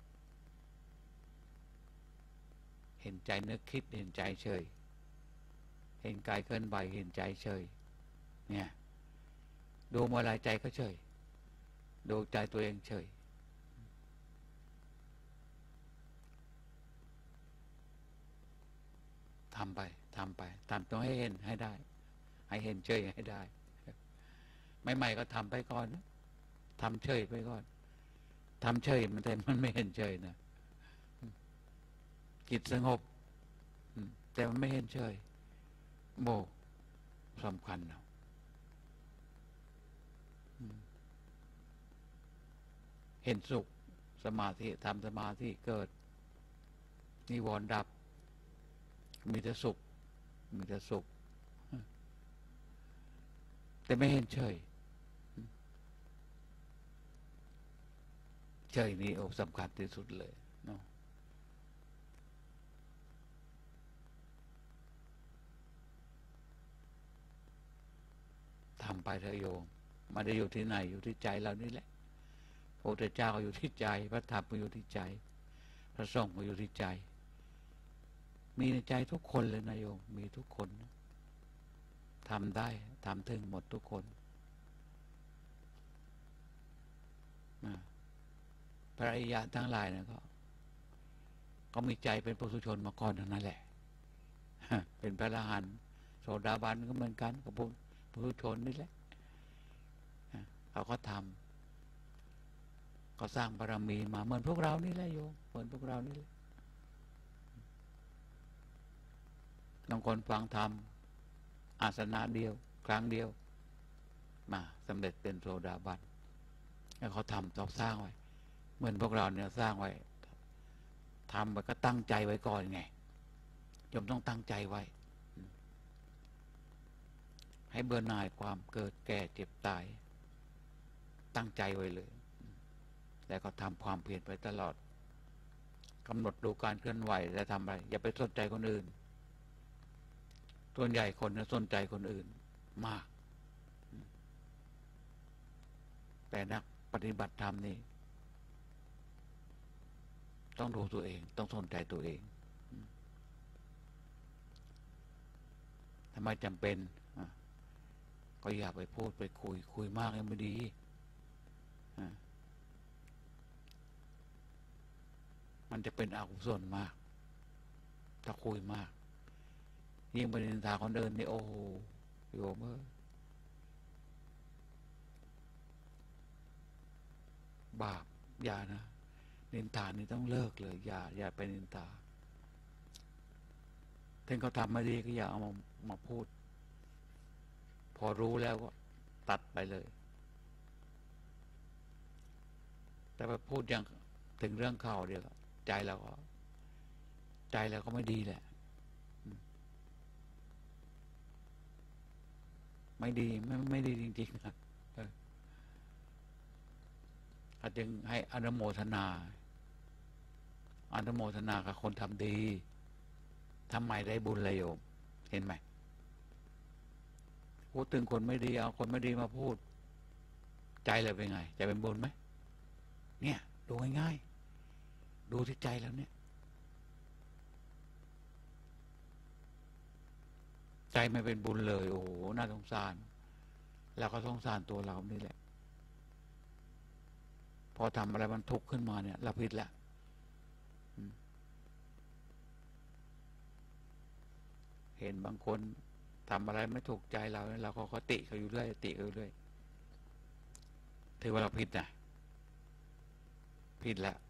เห็นใจนึกคิดเห็นใจเฉยเห็นกายเคลื่อนไหวเห็นใจเฉยเนี่ยดูเมื่อไรใจก็เฉยดูใจตัวเองเฉยทำไปทำไปทำต้องให้เห็นให้ได้ให้เห็นเฉยให้ได้ใหม่ๆก็ทำไปก่อนทำเฉยไปก่อนทำเฉยมันแต่มันไม่เห็นเฉยนะจิตสงบแต่มันไม่เห็นเฉยโมสำคัญนะเห็นสุขสมาธิทำสมาธิเกิดนิวรณ์ดับมีแต่สุขมีแต่สุขแต่ไม่เห็นเฉยเฉยนี่โอ้สำคัญที่สุดเลยเนาะทำไปเถอะโยมไม่ได้อยู่ที่ไหนอยู่ที่ใจเรานี่แหละพระพุทธเจ้าก็อยู่ที่ใจพระธรรมก็อยู่ที่ใจพระสงฆ์ก็อยู่ที่ใจมีในใจทุกคนเลยนะโยมมีทุกคนทำได้ทำถึงหมดทุกคนพระอริยะทั้งหลายนะก็ก็มีใจเป็นปุถุชนมาก่อนทั้งนั้นแหละเป็นพระอรหันต์โสดาบันก็เหมือนกันกับปุถุชนนี่แหละเขาก็ทำก็สร้างบารมีมาเหมือนพวกเรานี่แหละโยมเหมือนพวกเรานี่แหละบางคนฟังธรรมอาสนะเดียวครั้งเดียวมาสำเร็จเป็นโสดาบันแล้วเขาทำต้องสร้างไว้เหมือนพวกเราเนี่ยสร้างไว้ทำไปก็ตั้งใจไว้ก่อนไงโยมต้องตั้งใจไว้ให้เบื่อหน่ายความเกิดแก่เจ็บตายตั้งใจไว้เลยแล้วก็ทำความเพียรไปตลอดกำหนดดูการเคลื่อนไหวและทำอะไรอย่าไปสนใจคนอื่นส่วนใหญ่คนสนใจคนอื่นมากแต่นักปฏิบัติธรรมนี่ต้องดูตัวเองต้องสนใจตัวเองทำไมจำเป็นก็อย่าไปพูดไปคุยคุยมากยังไม่ดีมันจะเป็นอกุศลมากถ้าคุยมากยิ่งไปนินทาคนอื่นนี่โอ้โหโยมเอ้ยบาปอย่านะนินทานี่ต้องเลิกเลยอย่าอย่าไปนินทาถ้าเขาทำไม่ดีก็อย่าเอามามาพูดพอรู้แล้วก็ตัดไปเลยแต่ไปพูดยังถึงเรื่องข่าวเดียวใจเราก็ใจเราก็ไม่ดีแหละไม่ดีไม่ไม่ดีจริงๆนะอาจึงให้อนุโมทนาอนุโมทนากับคนทำดีทำไมได้บุญเลยโยมเห็นไหมพูดถึงคนไม่ดีเอาคนไม่ดีมาพูดใจเราเป็นไงใจเป็นบุญไหมเนี่ยดูง่ายๆดูที่ใจแล้วเนี่ยใจไม่เป็นบุญเลยโอ้โหน่าสงสารแล้วก็สงสารตัวเรานี่แหละพอทำอะไรมันทุกข์ขึ้นมาเนี่ยเราผิดแล้วเห็นบางคนทำอะไรไม่ถูกใจเราเราก็ติเขาอยู่เรื่อยติเขาอยู่เรื่อยถือว่าเราผิดนะผิดแล้ว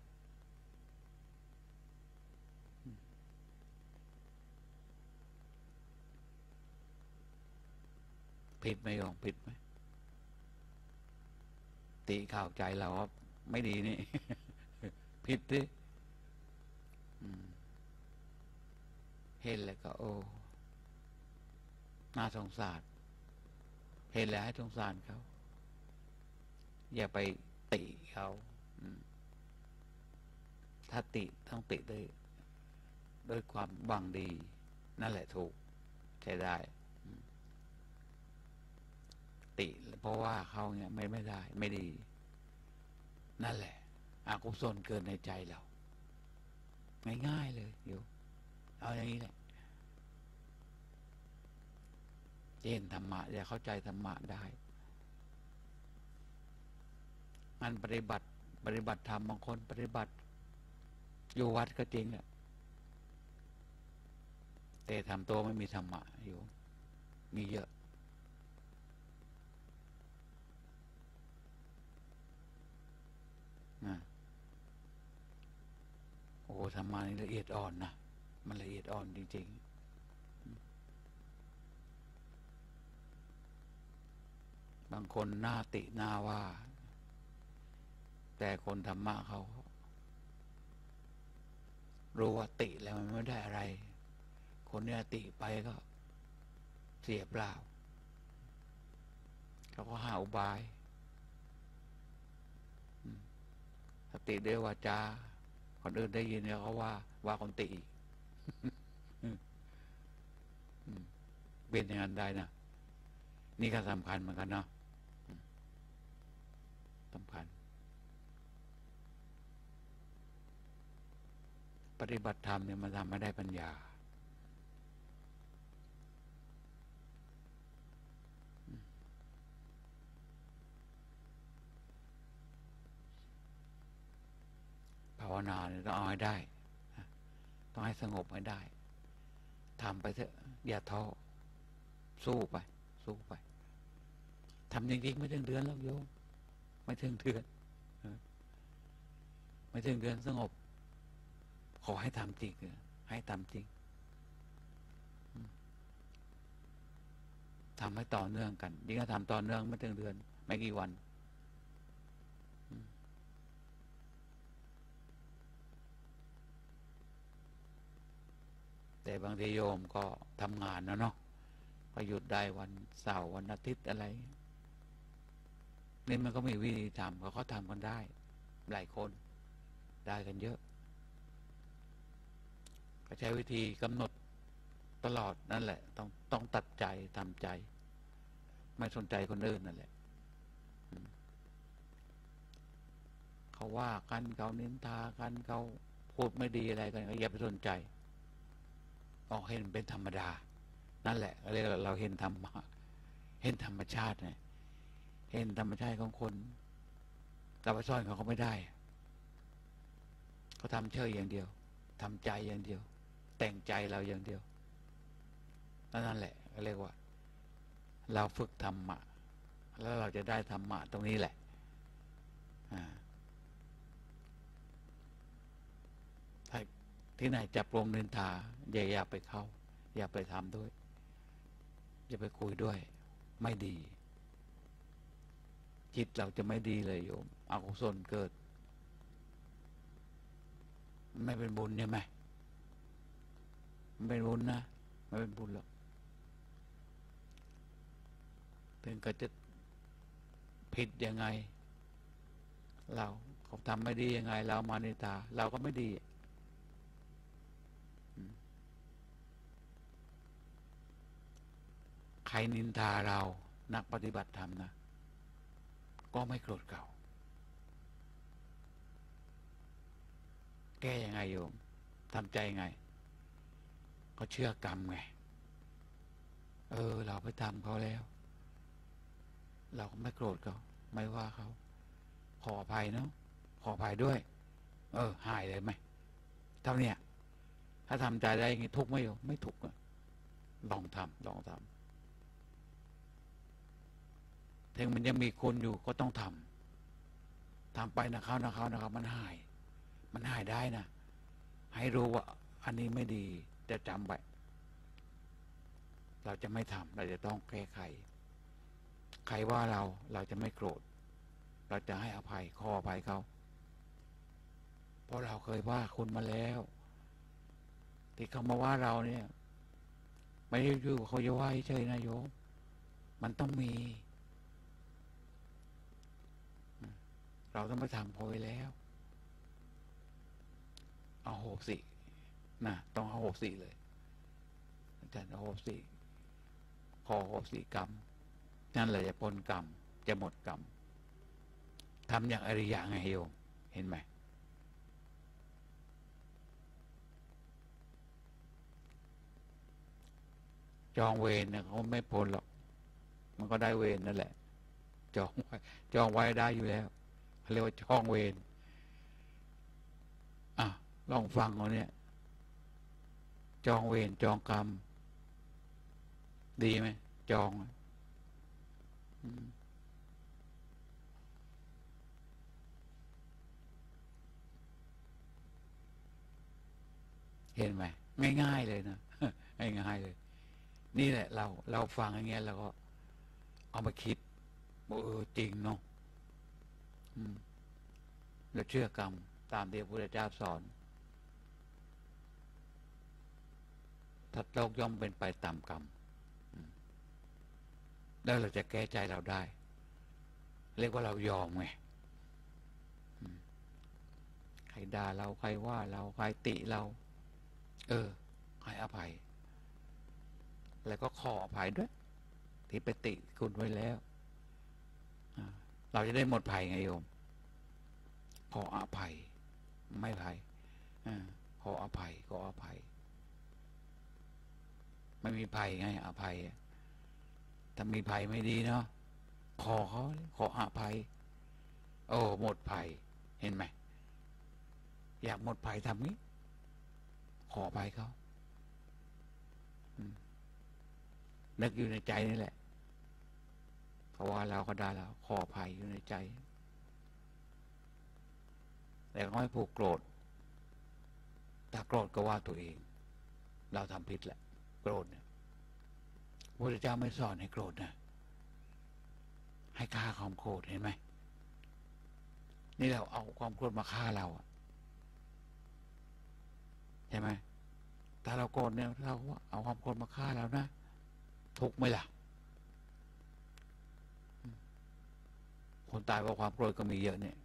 ผิดไหมโยมผิดไหมติข่าวใจเราว่าไม่ดีนี่ ผิดดิเห็นแล้วก็โอ้น่าสงสารเห็นแล้วให้สงสารเขาอย่าไปติเขาถ้าติต้องติด้วยด้วยความหวังดีนั่นแหละถูกใช้ได้ติเพราะว่าเขาเนี่ยไม่ไม่ได้ไม่ดีนั่นแหละอกุศลเกินในใจเราง่ายๆเลยโยมเอาอย่างนี้แหละเห็นธรรมะอย่าเข้าใจธรรมะได้มันปฏิบัติปฏิบัติธรรมบางคนปฏิบัติอยู่วัดก็จริงแหละแต่ทำตัวไม่มีธรรมะอยู่มีเยอะนะโอ้ธรรมะนี่ละเอียดอ่อนนะมันละเอียดอ่อนจริงๆบางคนหน้าติหน้าว่าแต่คนธรรมะเขารู้ว่าติแล้วมันไม่ได้อะไรคนเนี้ยติไปก็เสียเปล่าเขาก็หาอุบายสติด้วยวาจาคนอื่นได้ยินแล้วเขาว่าว่าคนติเป็นอย่างนั้นได้นะนี่ก็สำคัญเหมือนกันเนาะสำคัญปฏิบัติธรรมเนี่ยมันทำไม่ได้ปัญญาภาวนาเนี่ยต้องเอาให้ได้ต้องให้สงบให้ได้ทำไปเถอะอย่าท้อสู้ไปสู้ไปทำจริงๆไม่ถึงเดือนแล้วโยมไม่ถึงเดือนไม่ถึงเดือนสงบขอให้ทำจริงให้ทำจริงทำให้ต่อเนื่องกันยิ่งถ้าทำต่อเนื่องไม่ถึงเดือนไม่กี่วันแต่บางทีโยมก็ทำงานนะเนาะก็หยุดได้วันเสาร์วันอาทิตย์อะไรนี่มันก็มีวิธีทำเขาเขาทำกันได้หลายคนได้กันเยอะก็ใช้วิธีกำหนดตลอดนั่นแหละต้องต้องตัดใจทำใจไม่สนใจคนอื่นนั่นแหละเขาว่ากันเขานินทากันเขาพูดไม่ดีอะไรกันอย่าไปสนใจออกให้มันเป็นธรรมดานั่นแหละเรียกเราเห็นธรรมะเห็นธรรมชาติไงเห็นธรรมชาติของคนแต่ว่าซ่อนเขาก็ไม่ได้เขาทำเฉยอย่างเดียวทำใจอย่างเดียวแต่งใจเราอย่างเดียวนั่นแหละเรียกว่าเราฝึกธรรมะแล้วเราจะได้ธรรมะตรงนี้แหละถ้าที่ไหนจับลงนินทาอย่าอย่าไปเข้าอย่าไปทำด้วยอย่าไปคุยด้วยไม่ดีจิตเราจะไม่ดีเลยโยมอกุศลเกิดไม่เป็นบุญใช่ไหมไม่เป็นบุญนะไม่เป็นบุญหรอกถึงก็จะผิดยังไงเราเขาทำไม่ดียังไงเรามานินทาเราก็ไม่ดีใครนินทาเรานักปฏิบัติธรรมนะก็ไม่โกรธเก่าแก้ยังไงโยมทำใจไงก็เชื่อกรรมไงเออเราไปทำเขาแล้วเราก็ไม่โกรธเขาไม่ว่าเขาขออภัยเนาะขออภัยด้วยเออหายเลยไหมเท่านี้ถ้าทำใจได้อย่างนี้ทุกข์ไหมโยมไม่ทุกข์ลองทำลองทำถึงมันยังมีคนอยู่ก็ต้องทำทำไปนะครับนะครับนะครับมันหายมันหายได้นะให้รู้ว่าอันนี้ไม่ดีจะจำไว้เราจะไม่ทำเราจะต้องแก้ไขใครว่าเราเราจะไม่โกรธเราจะให้อภัยขออภัยเขาเพราะเราเคยว่าคุณมาแล้วที่เขามาว่าเราเนี่ยไม่ได้อยู่เขาจะว่าเฉยนะโยมมันต้องมีเราต้องไปทำโพยแล้วเอาโหสินะต้องเอาโหสิเลยอาจารย์เอาโหสิขอโหสิกรรมนั่นแหละจะพ้นกรรมจะหมดกรรมทำอย่างอริยะไงโยมเห็นไหมจองเวรเนี่ยเขาไม่พ้นหรอกมันก็ได้เวรนั่นแหละจองไว้จองไว้ได้อยู่แล้วเขาเรียกว่าจองเวรอ่ะลองฟังเขาเนี่ยจองเวรจองกรรมดีไหมจองเห็นไหมง่ายๆเลยนะง่ายๆเลยนี่แหละเราเราฟังอย่างเงี้ยเราก็เอามาคิดว่าเออจริงเนาะเราเชื่อกรรมตามที่พระพุทธเจ้าสอนถ้าโลกย่อมเป็นไปตามกรรมแล้วเราจะแก้ใจเราได้เรียกว่าเรายอมไงใครด่าเราใครว่าเราใครติเราเออให้อภัยแล้วก็ขออภัยด้วยที่ไปติคุณไว้แล้วเราจะได้หมดภัยไงโยมขออภัยไม่ภัยขออภัยขออภัยไม่มีภัยไงอภัยถ้ามีภัยไม่ดีเนาะขอเขาขออภัยโอ้หมดภัยเห็นไหมอยากหมดภัยทำนี้ขออภัยเขานึกอยู่ในใจนี่แหละเพราะว่าเราก็ได้แล้วขออภัยอยู่ในใจแต่ก็ไม่ผูกโกรธถ้าโกรธก็ว่าตัวเองเราทำผิดแหละโกรธเนี่ยพระพุทธเจ้าไม่สอนให้โกรธนะให้ฆ่าความโกรธเห็นไหมนี่เราเอาความโกรธมาฆ่าเราใช่ไหมถ้าเราโกรธเนี่ยเราเอาความโกรธมาฆ่าเรานะทุกข์ไหมล่ะคนตายเพราะความโกรธก็มีเยอะเนี่ย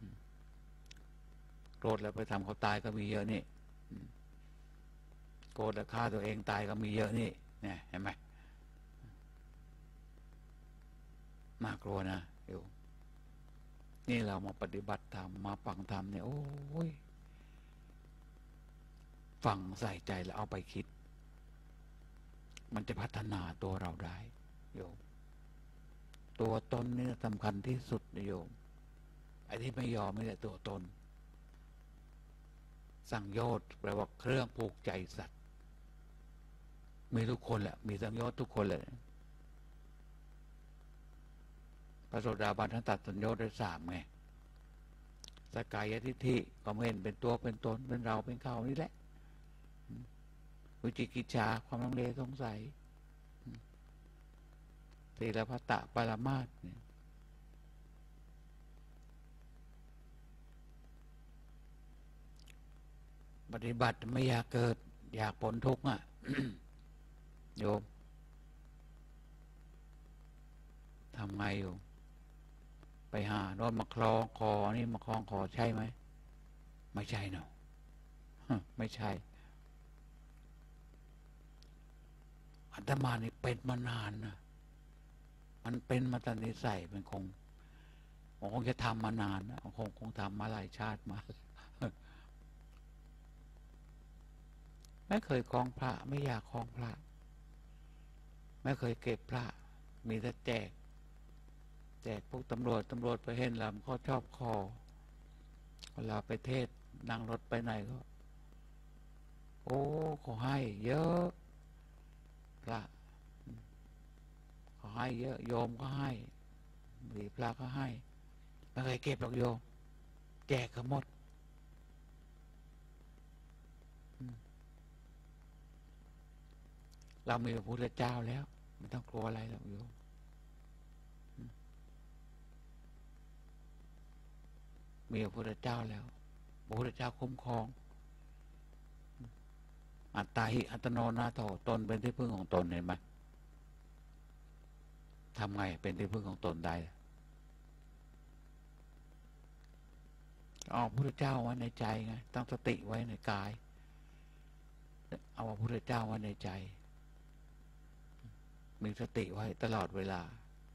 โกรธแล้วไปทำเขาตายก็มีเยอะนี่โกรธแล้วฆ่าตัวเองตายก็มีเยอะนี่เนี่ยเห็นไหมน่ากลัวนะเดี๋ยวนี่เรามาปฏิบัติธรรมมาฟังธรรมเนี่ยโอ้ยฟังใส่ใจแล้วเอาไปคิดมันจะพัฒนาตัวเราได้โยมตัวตนนี่สำคัญที่สุดนะโยมไอ้ที่ไม่ยอมไม่ใช่ตัวตนสังโยชน์แปลว่าเครื่องผูกใจสัตว์มีทุกคนแหละมีสังโยชน์ทุกคนเลยพระโสดาบันท่านตัดสังโยชน์ได้สามไงสกายทิฏฐิก็ไม่เห็นเป็นตัวเป็นตนเป็นเราเป็นเขานี่แหละวิจิกิจฉาความลังเลสงสัยศีลพัตตปรามาสปฏิบัติไม่อยากเกิดอยากพ้นทุกข์อ่ะ โยมทำไงอยู่ไปหาโน่นมาคล้องคอนี่มาคล้องคอใช่ไหมไม่ใช่เนาะ ไม่ใช่อาตมานี่เป็นมานานนะมันเป็นมาตั้งนิสัยมันคงคงจะทำมานานนะคงคงทำมาหลายชาติมา ไม่เคยคล้องพระไม่อยากคล้องพระไม่เคยเก็บพระมีแต่แจกแจกพวกตำรวจตำรวจไปเห็นแล้วก็ชอบคอเวลาไปเทศนั่งรถไปไหนก็โอ้ขอให้เยอะพระขอให้เยอะโยมก็ให้มีพระก็ให้ไม่เคยเก็บหรอกโยมแจกก็หมดเรามีพระพุทธเจ้าแล้วไม่ต้องกลัวอะไรหรอกโยมมีพระพุทธเจ้าแล้วพระพุทธเจ้าคุ้มครองอัตตาหิอัตโนนาโถตนเป็นที่พึ่งของตนเห็นไหมทำไงเป็นที่พึ่งของตนได้เอาพระพุทธเจ้าไว้ในใจไงตั้งสติไว้ในกายเอาพระพุทธเจ้าไว้ในใจมีสติไว้ตลอดเวลา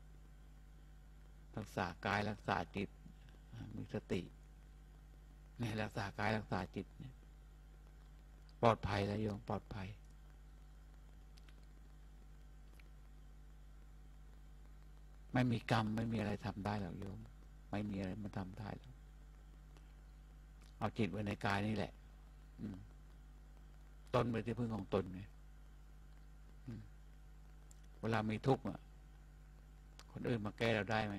รักษากายรักษาจิตมีสติเนี่ยรักษากายรักษาจิตเนี่ยปลอดภัยแล้วโยมปลอดภัยไม่มีกรรมไม่มีอะไรทำได้หรอกโยมไม่มีอะไรมาทำได้หรอกเอาจิตไว้ในกายนี่แหละตนเป็นที่พึ่งของตนไงเวลามีทุกข์อ่ะคนอื่นมาแก้เราได้ไหม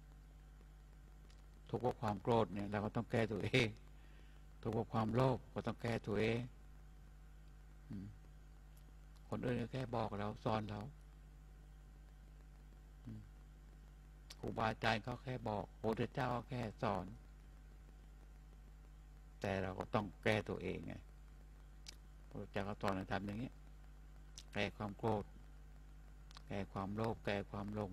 ทุกข์เพราะความโกรธเนี่ยเราก็ต้องแก้ตัวเองทุกข์เพราะความโลภก็ต้องแก้ตัวเองคนอื่นก็แค่บอกเราสอนเราครูบาอาจารย์เขาแค่บอกพระพุทธเจ้าก็แค่สอนแต่เราก็ต้องแก้ตัวเองไงพระพุทธเจ้าก็สอนให้ทำอย่างนี้แก้ความโกรธแก้ความโลภแก้ความหลง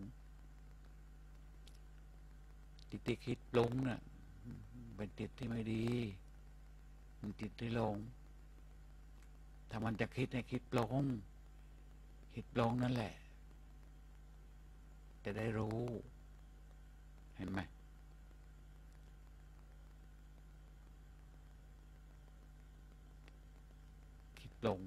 จิตที่คิดหลงน่ะเป็นจิตที่ไม่ดีมันจิตที่หลงถ้ามันจะคิดให้คิดหลงคิดหลงนั่นแหละจะได้รู้เห็นไหมคิดหลง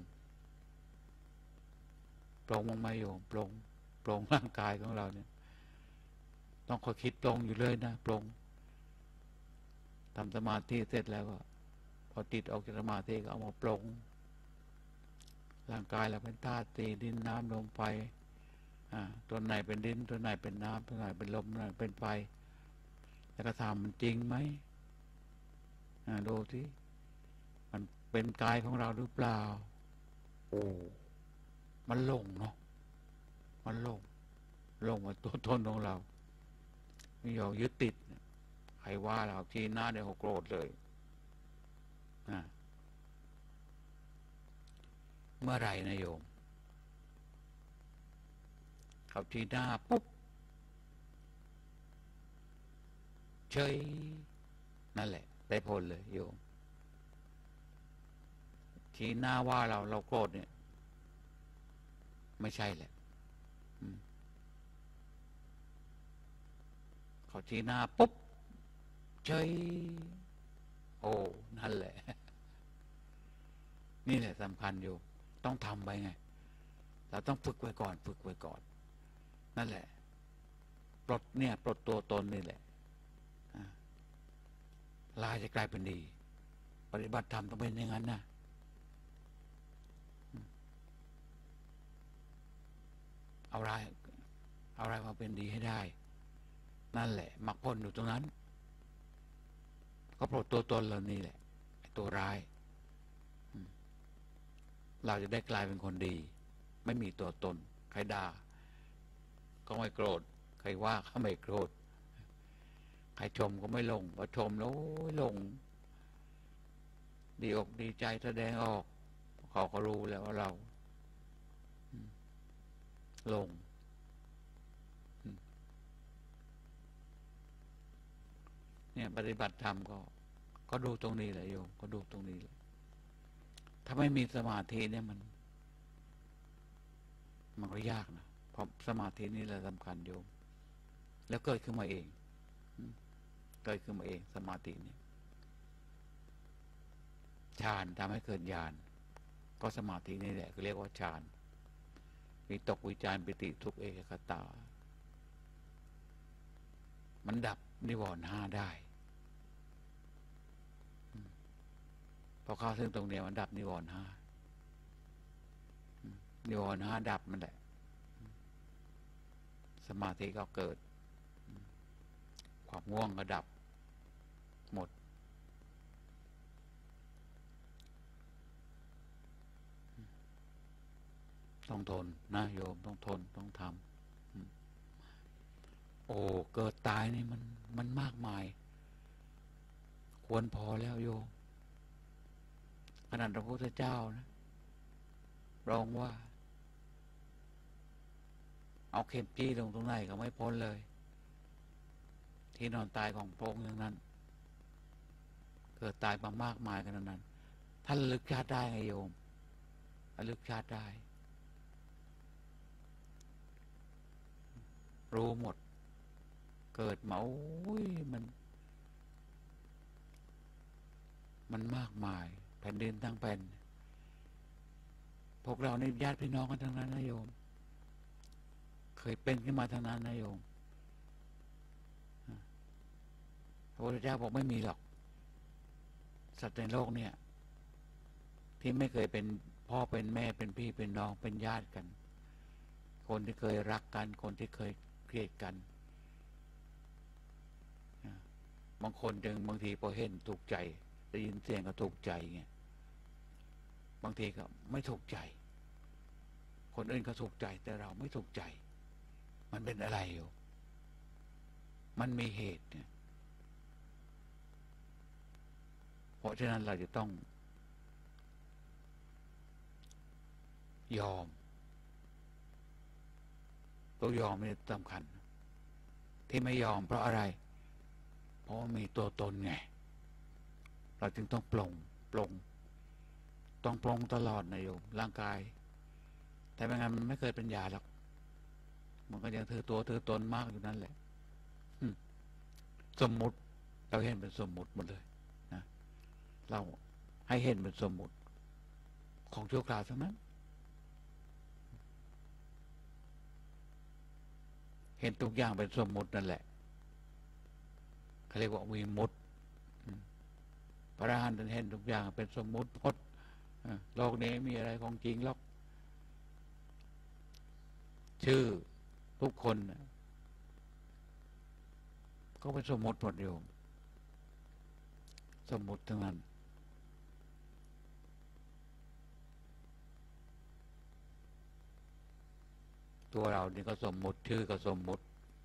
ปลงมันมาอยู่ปลงปลงร่างกายของเราเนี่ยต้องคอยคิดปลงอยู่เลยนะปลงทำสมาธิเสร็จแล้วก็พอจิตออกจากสมาธิก็เอามาปลงร่างกายเราเป็นธาตุสี่ดินน้ำลมไฟอ่าตัวไหนเป็นดินตัวไหนเป็นน้ำตัวไหนเป็นลมตัวไหนเป็นไฟแล้วก็ถามมันจริงไหมอ่าดูสิมันเป็นกายของเราหรือเปล่าโอ้มันหลงเนาะมันหลงหลงว่าตัวตนของเราไม่ยอมยึดติดใครว่าเราทีหน้าเดี๋ยวเขาโกรธเลยนะเมื่อไหร่นะโยมเขาทีหน้าปุ๊บเฉยนั่นแหละได้ผลเลยโยมทีหน้าว่าเราเราโกรธเนี่ยไม่ใช่แหละเขาทีหน้าปุ๊บเฉยโอ้นั่นแหละนี่แหละสำคัญอยู่ต้องทำไปไงสเราต้องฝึกไว้ก่อนฝึกไว้ก่อนนั่นแหละปลดเนี่ยปลดตัวตนนี่แหละลายจะกลายเป็นดีปฏิบัติธรรมต้องเป็นอย่างนั้นนะเอาร้ายเอาร้ายมาเป็นดีให้ได้นั่นแหละมรรคผลอยู่ตรงนั้นก็ปลดตัวตนเรานี่แหละตัวร้ายเราจะได้กลายเป็นคนดีไม่มีตัวตนใครด่าก็ไม่โกรธใครว่าก็ไม่โกรธใครชมก็ไม่ลงพอชมแล้วลงดีอกดีใจแสดงออกเขาก็รู้แล้วว่าเราลงเนี่ยปฏิบัติธรรมก็ก็ดูตรงนี้แหละโยมก็ดูตรงนี้แหละถ้าไม่มีสมาธิเนี่ยมันมันก็ยากนะเพราะสมาธินี่แหละสำคัญโยมแล้วเกิดขึ้นมาเองเกิดขึ้นมาเองสมาธินี่ฌานทำให้เกิดญาณก็สมาธินี่แหละคือเรียกว่าฌานวิตกวิจารปิติทุกข์เอกคตามันดับนิวรณ์ห้าได้พอเข้าถึงตรงเนี้ยมันดับนิวรณ์ห้านิวรณ์ห้าดับมันแหละสมาธิก็เกิดความง่วงก็ดับหมดต้องทนนะโยมต้องทนต้องทำโอ้เกิดตายนี่มันมันมากมายควรพอแล้วโยมขนาดพระพุทธเจ้านะร้องว่าเอาเข็มจี้ลงตรงไหนก็ไม่พ้นเลยที่นอนตายของพระองค์อย่างนั้นเกิดตายมามากมายขนาดนั้นท่านระลึกชาติได้ไงโยมระลึกชาติได้รู้หมดเกิดมาโอ้ยมันมันมากมายแผ่นดินทั้งแผ่นพวกเรานี่ญาติพี่น้องกันทั้งนั้นนะโยมเคยเป็นขึ้นมาทั้งนั้นนะโยมพระพุทธเจ้าบอกไม่มีหรอกสัตว์ในโลกเนี่ยที่ไม่เคยเป็นพ่อเป็นแม่เป็นพี่เป็นน้องเป็นญาติกันคนที่เคยรักกันคนที่เคยเกลียดกันบางคนจึงบางทีพอเห็นถูกใจได้ยินเสียงก็ถูกใจไงบางทีก็ไม่ถูกใจคนอื่นก็ถูกใจแต่เราไม่ถูกใจมันเป็นอะไรอยู่มันมีเหตุเนี่ยเพราะฉะนั้นเราจะต้องยอมตัวยอมนี่สำคัญที่ไม่ยอมเพราะอะไรเพราะมีตัวตนไงเราจึงต้องปลงปลงต้องปลงตลอดนะโยมร่างกายแต่ไม่งั้นมันไม่เคยเป็นยาหรอกมันก็ยังถือตัวถือตนมากอยู่นั่นแหละสมมุติเราเห็นเป็นสมมุติหมดเลยนะเราให้เห็นเป็นสมมุติของชั่วคราวทั้งนั้นเห็นทุกอย่างเป็นสมมุตินั่นแหละเขาเรียกว่าวิมุตติพระอรหันต์เห็นทุกอย่างเป็นสมมุติหมดโลกนี้มีอะไรของจริงหรอกชื่อทุกคนก็เป็นสมมุติหมดโยมสมมุติทั้งนั้นตัวเรานี่ก็สมมุติชื่อก็สมมุติ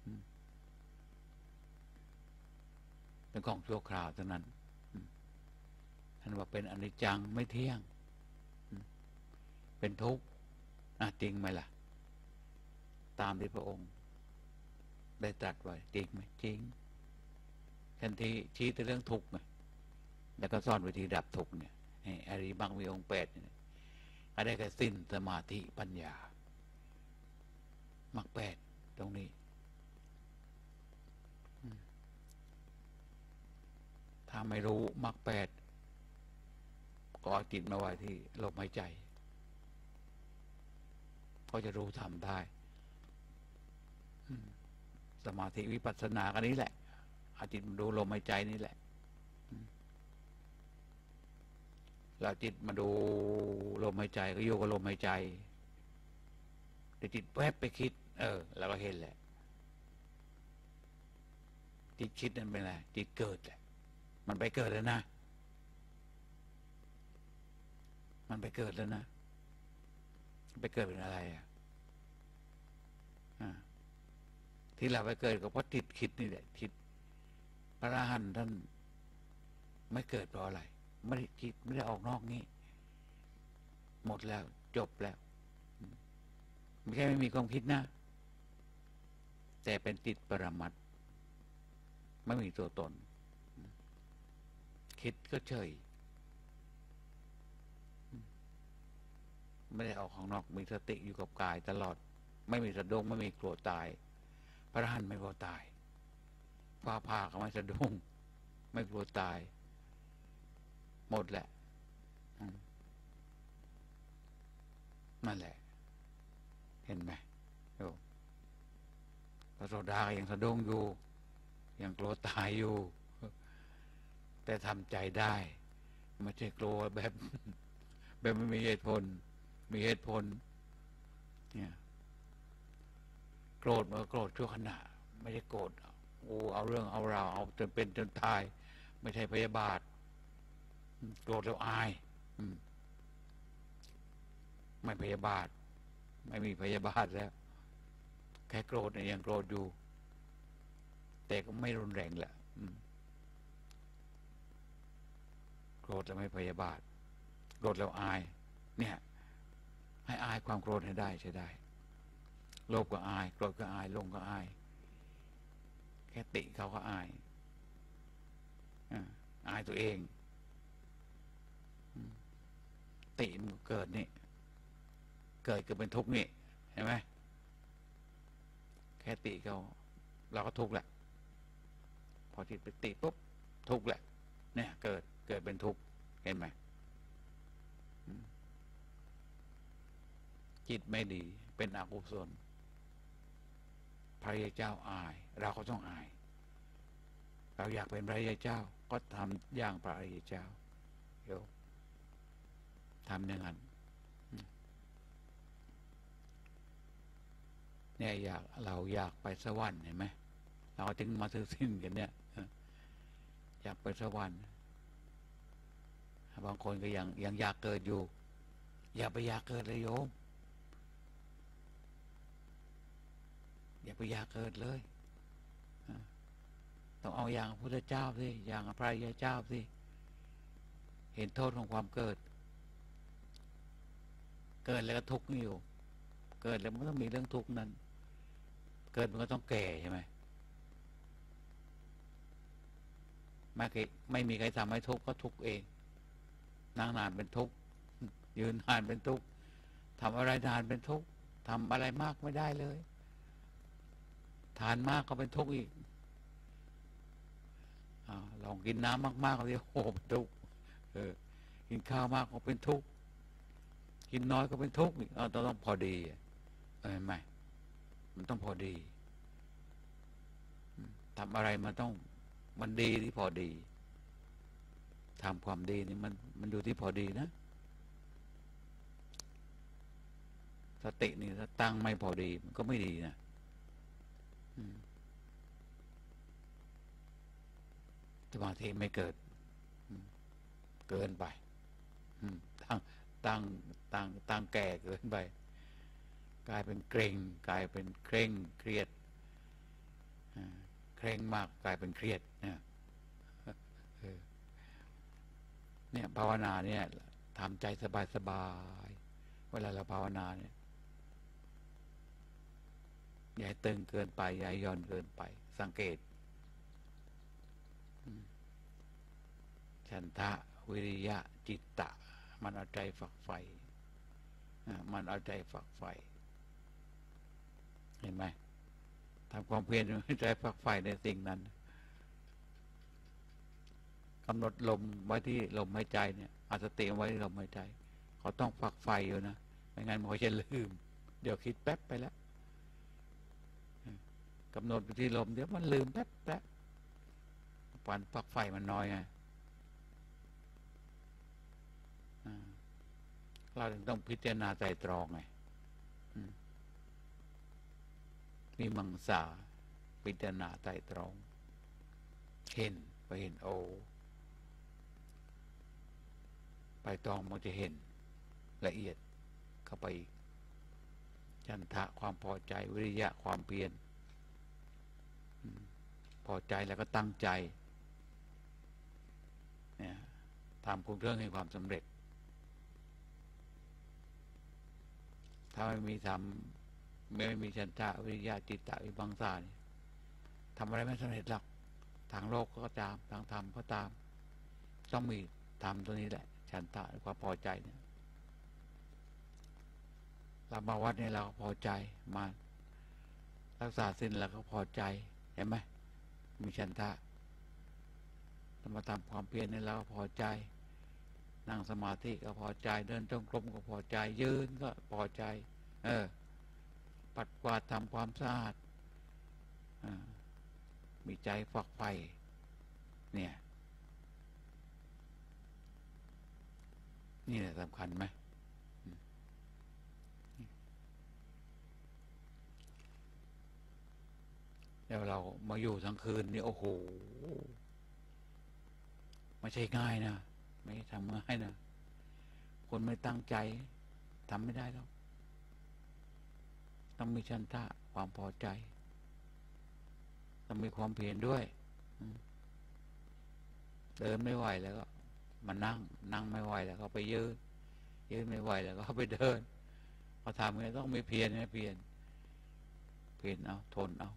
เป็นของชั่วคราวเท่านั้นท่านว่าเป็นอนิจจังไม่เที่ยงเป็นทุกข์จริงไหมล่ะตามที่พระองค์ได้ตรัสไว้จริงไหมจริงทันทีชี้แต่เรื่องทุกข์ไงแล้วก็สอนวิธีดับทุกข์เนี่ยอริมักมีองค์แปดเนี่ยก็ได้แค่สิ้นสมาธิปัญญามรรคแปดตรงนี้ถ้าไม่รู้มรรคแปดก็เอาจิตมาไว้ที่ลมหายใจก็จะรู้ทำได้สมาธิวิปัสสนากันนี้แหละเอาจิตมาดูลมหายใจนี่แหละแล้วจิตมาดูลมหายใจก็อยู่กับลมหายใจแต่จิตแวบไปคิดเออแล้วก็เห็นแหละจิตคิดนั่นเป็นอะไรจิตเกิดแหละมันไปเกิดแล้วนะมันไปเกิดแล้วนะไปเกิดเป็นอะไรอ่ะที่เราไปเกิดก็เพราะจิตคิดนี่แหละจิตพระอรหันต์ท่านไม่เกิดเพราะอะไรไม่ได้จิตไม่ได้ออกนอกนี้หมดแล้วจบแล้วไม่ใช่ไม่มีความคิดนะแต่เป็นจิตปรมัตถ์ไม่มีตัวตนคิดก็เฉยไม่ได้ออกข้างนอกมีสติอยู่กับกายตลอดไม่มีสะดุ้งไม่มีกลัวตายพระอรหันต์ไม่กลัวตายฟ้าผ่าก็ไม่สะดุ้งไม่กลัวตายหมดแหละนั่นแหละเห็นไหมโอ้พระโสดายังสะดุ้งอยู่ยังกลัวตายอยู่แต่ทำใจได้ไม่ใช่กลัวแบบแบบไม่มีเหตุผลมีเหตุผลเนี่ยโกรธเมื่อโกรธชั่วขณะไม่ใช่โกรธโอ้เอาเรื่องเอาราวเอาจนเป็นจนตายไม่ใช่พยาบาทโกรธแล้วอายไม่พยาบาทไม่มีพยาบาทแล้วแค่โกรธเนี่ยยังโกรธอยู่แต่ก็ไม่รุนแรงแหละโกรธแล้วไม่พยาบาทโกรธแล้วอายเนี่ยให้อายความโกรธให้ได้ใช่ได้โลภก็อายโกรธก็อายหลงก็อายแค่ติเขาก็อายอายตัวเองติมันเกิดนี่เกิดเกิดเป็นทุกข์นี่เห็นไหมแค่ติเขาเราก็ทุกข์แหละพอจิตไปติปุ๊บทุกข์แหละเนี่ยเกิดเกิดเป็นทุกข์เห็นไหมจิตไม่ดีเป็นอกุศลพระยาเจ้าอายเราก็ต้องอายเราอยากเป็นพระยาเจ้าก็ทำอย่างพระยาเจ้าเดี๋ยวทำอย่างนั้นเนี่ยอยากเราอยากไปสวรรค์เห็นไหมเราจึงมาซื้อสิ้นกันเนี่ยอยากไปสวรรค์บางคนก็ยังยังอยากเกิดอยู่อย่าไปอยากเกิดเลยโยมอย่าไปอยากเกิดเลยต้องเอาอย่างพระพุทธเจ้าสิอย่างพระยาเจ้าสิเห็นโทษของความเกิดเกิดแล้วก็ทุกข์อยู่เกิดแล้วมันต้องมีเรื่องทุกข์นั้นเกิดมันก็ต้องแก่ใช่ไหมไม่เคยไม่มีใครทำให้ทุกข์ก็ทุกข์เองนั่งนานเป็นทุกข์ยืนนานเป็นทุกข์ทำอะไรนานเป็นทุกข์ทำอะไรมากไม่ได้เลยทานมากก็เป็นทุกข์อีกอลองกินน้ำมากๆก็เรียกโอ้เป็นทุกข์เออกินข้าวมากก็เป็นทุกข์กินน้อยก็เป็นทุกข์อีกเราต้องพอดีเออไม่มันต้องพอดีทำอะไรมันต้องมันดีที่พอดีทำความดีนี่มันมันอยู่ที่พอดีนะสตินี่ถ้าตั้งไม่พอดีมันก็ไม่ดีนะสมาธิไม่เกิดเกินไปตั้งตั้งตั้งตั้งแก่เกินไปกลายเป็นเกรงกลายเป็นเคร่งเครียดเคร่งมากกลายเป็นเครียดเนี่ยเนี่ยภาวนาเนี่ยทำใจสบายๆเวลาเราภาวนาเนี่ยอย่าให้ตึงเกินไปอย่าให้หย่อนเกินไปสังเกตฉันทะวิริยะจิตตะมันเอาใจฝักใฝ่มันเอาใจฝักใฝ่เห็นไหมทำความเพียรใจฝักใฝ่ในสิ่งนั้นกำหนดลมไว้ที่ลมหายใจเนี่ยเอาสติไว้ที่ลมหายใจเขาต้องฝักใฝ่อยู่นะไม่งั้นมันก็จะลืมเดี๋ยวคิดแป๊บไปแล้วกำหนดไปที่ลมเดี๋ยวมันลืมแป๊บแป๊บปันปลั๊กไฟมันน้อยไงเราถึงต้องพิจารณาไตรตรองไงมีมังสาพิจารณาไตรตรองเห็นไปเห็นโอไปตองมันจะเห็นละเอียดเข้าไปอีกฉันทะความพอใจวิริยะความเพียรพอใจแล้วก็ตั้งใจเนี่ยทำคุณเรื่องให้ความสำเร็จถ้าไม่มีทำไม่มีฉันทะวิริยะจิตตะวิมังสาเนี่ยทำอะไรไม่สำเร็จหรอกทางโลกก็ตามทางธรรมก็ตามต้องมีธรรมตัวนี้แหละฉันทะความพอใจเนี่ยเรามาวัดเนี่ยเราก็พอใจมารักษาศีลเราก็พอใจเห็นไหมมีฉันทะเรามาทำความเพียรเนี่ยเราก็พอใจนั่งสมาธิก็พอใจเดินจงกรมก็พอใจยืนก็พอใจเออปัดกวาดทำความสะอาดมีใจฝักใฝ่เนี่ยนี่แหละสำคัญไหมแล้วเรามาอยู่ทั้งคืนนี่โอ้โหไม่ใช่ง่ายนะไม่ทำง่ายนะคนไม่ตั้งใจทำไม่ได้หรอกต้องมีฉันทะความพอใจต้องมีความเพียรด้วยเดินไม่ไหวแล้วก็มานั่งนั่งไม่ไหวแล้วก็ไปยืนยืนไม่ไหวแล้วก็ไปเดินพอทำไงต้องมีเพียรนะเพียรเพียรเอาทนเอา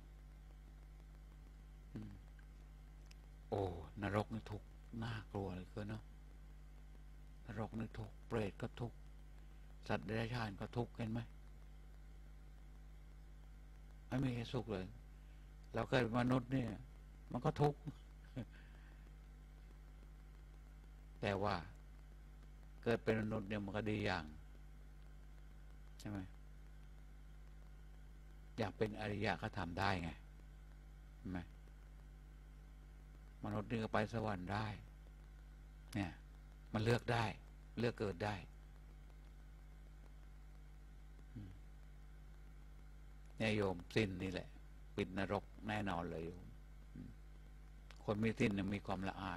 โอ้นรกนี่ทุกข์น่ากลัวเลยเกินเนาะนรกนี่ทุกข์เปรตก็ทุกข์สัตว์เดรัจฉานก็ทุกข์เห็นไหมไม่มีสุขเลยเราเกิดเป็นมนุษย์เนี่ยมันก็ทุกข์แต่ว่าเกิดเป็นมนุษย์เนี่ยมันก็ดีอย่างใช่ไหมอยากเป็นอริยะก็ทำได้ไงใช่ไหมมนุษย์นี่ก็ไปสวรรค์ได้เนี่ยมันเลือกได้เลือกเกิดได้เนี่ยโยมสิ้นนี่แหละปิดนรกแน่นอนเลยโยมคนมีสิ้นมีความละอาย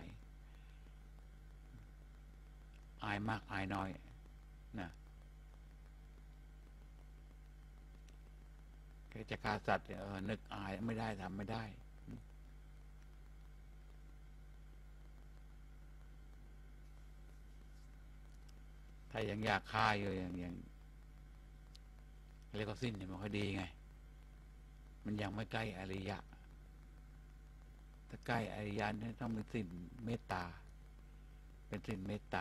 อายมากอายน้อยนะแค่จะฆ่าสัตว์เออนึกอายไม่ได้ทำไม่ได้ถ้ายังอยากฆ่าอยู่อย่างอย่างเรียกว่าสิ้นเนี่ยมันค่อยดีไงมันยังไม่ใกล้อริยะถ้าใกล้อริยะเนี่ยต้องเป็นสิ้นเมตตาเป็นสิ้นเมตตา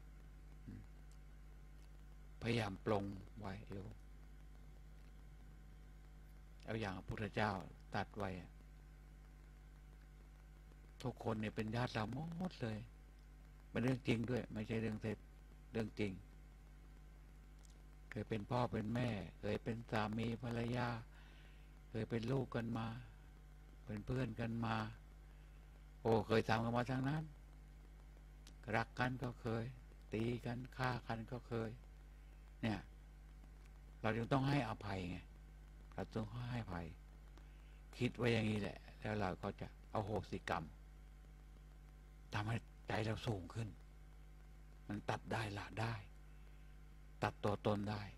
พยายามปลงไว้โยมเอาอย่างพระพุทธเจ้าตรัสไว้ทุกคนเนี่ยเป็นญาติเราหมดเลยเป็นเรื่องจริงด้วยไม่ใช่เรื่องเท็จเรื่องจริงเคยเป็นพ่อเป็นแม่เคยเป็นสามีภรรยาเคยเป็นลูกกันมาเป็นเพื่อนกันมาโอ้เคยทำกันมาทั้งนั้นรักกันก็เคยตีกันฆ่ากันก็เคยเนี่ยเราจึงต้องให้อภัยไงเราต้องให้อภัยคิดไว้อย่างนี้แหละแล้วเราก็จะเอาโหสิกรรมทำให้ใจเราสูงขึ้นมันตัดได้ละได้ตัดตัวตนได้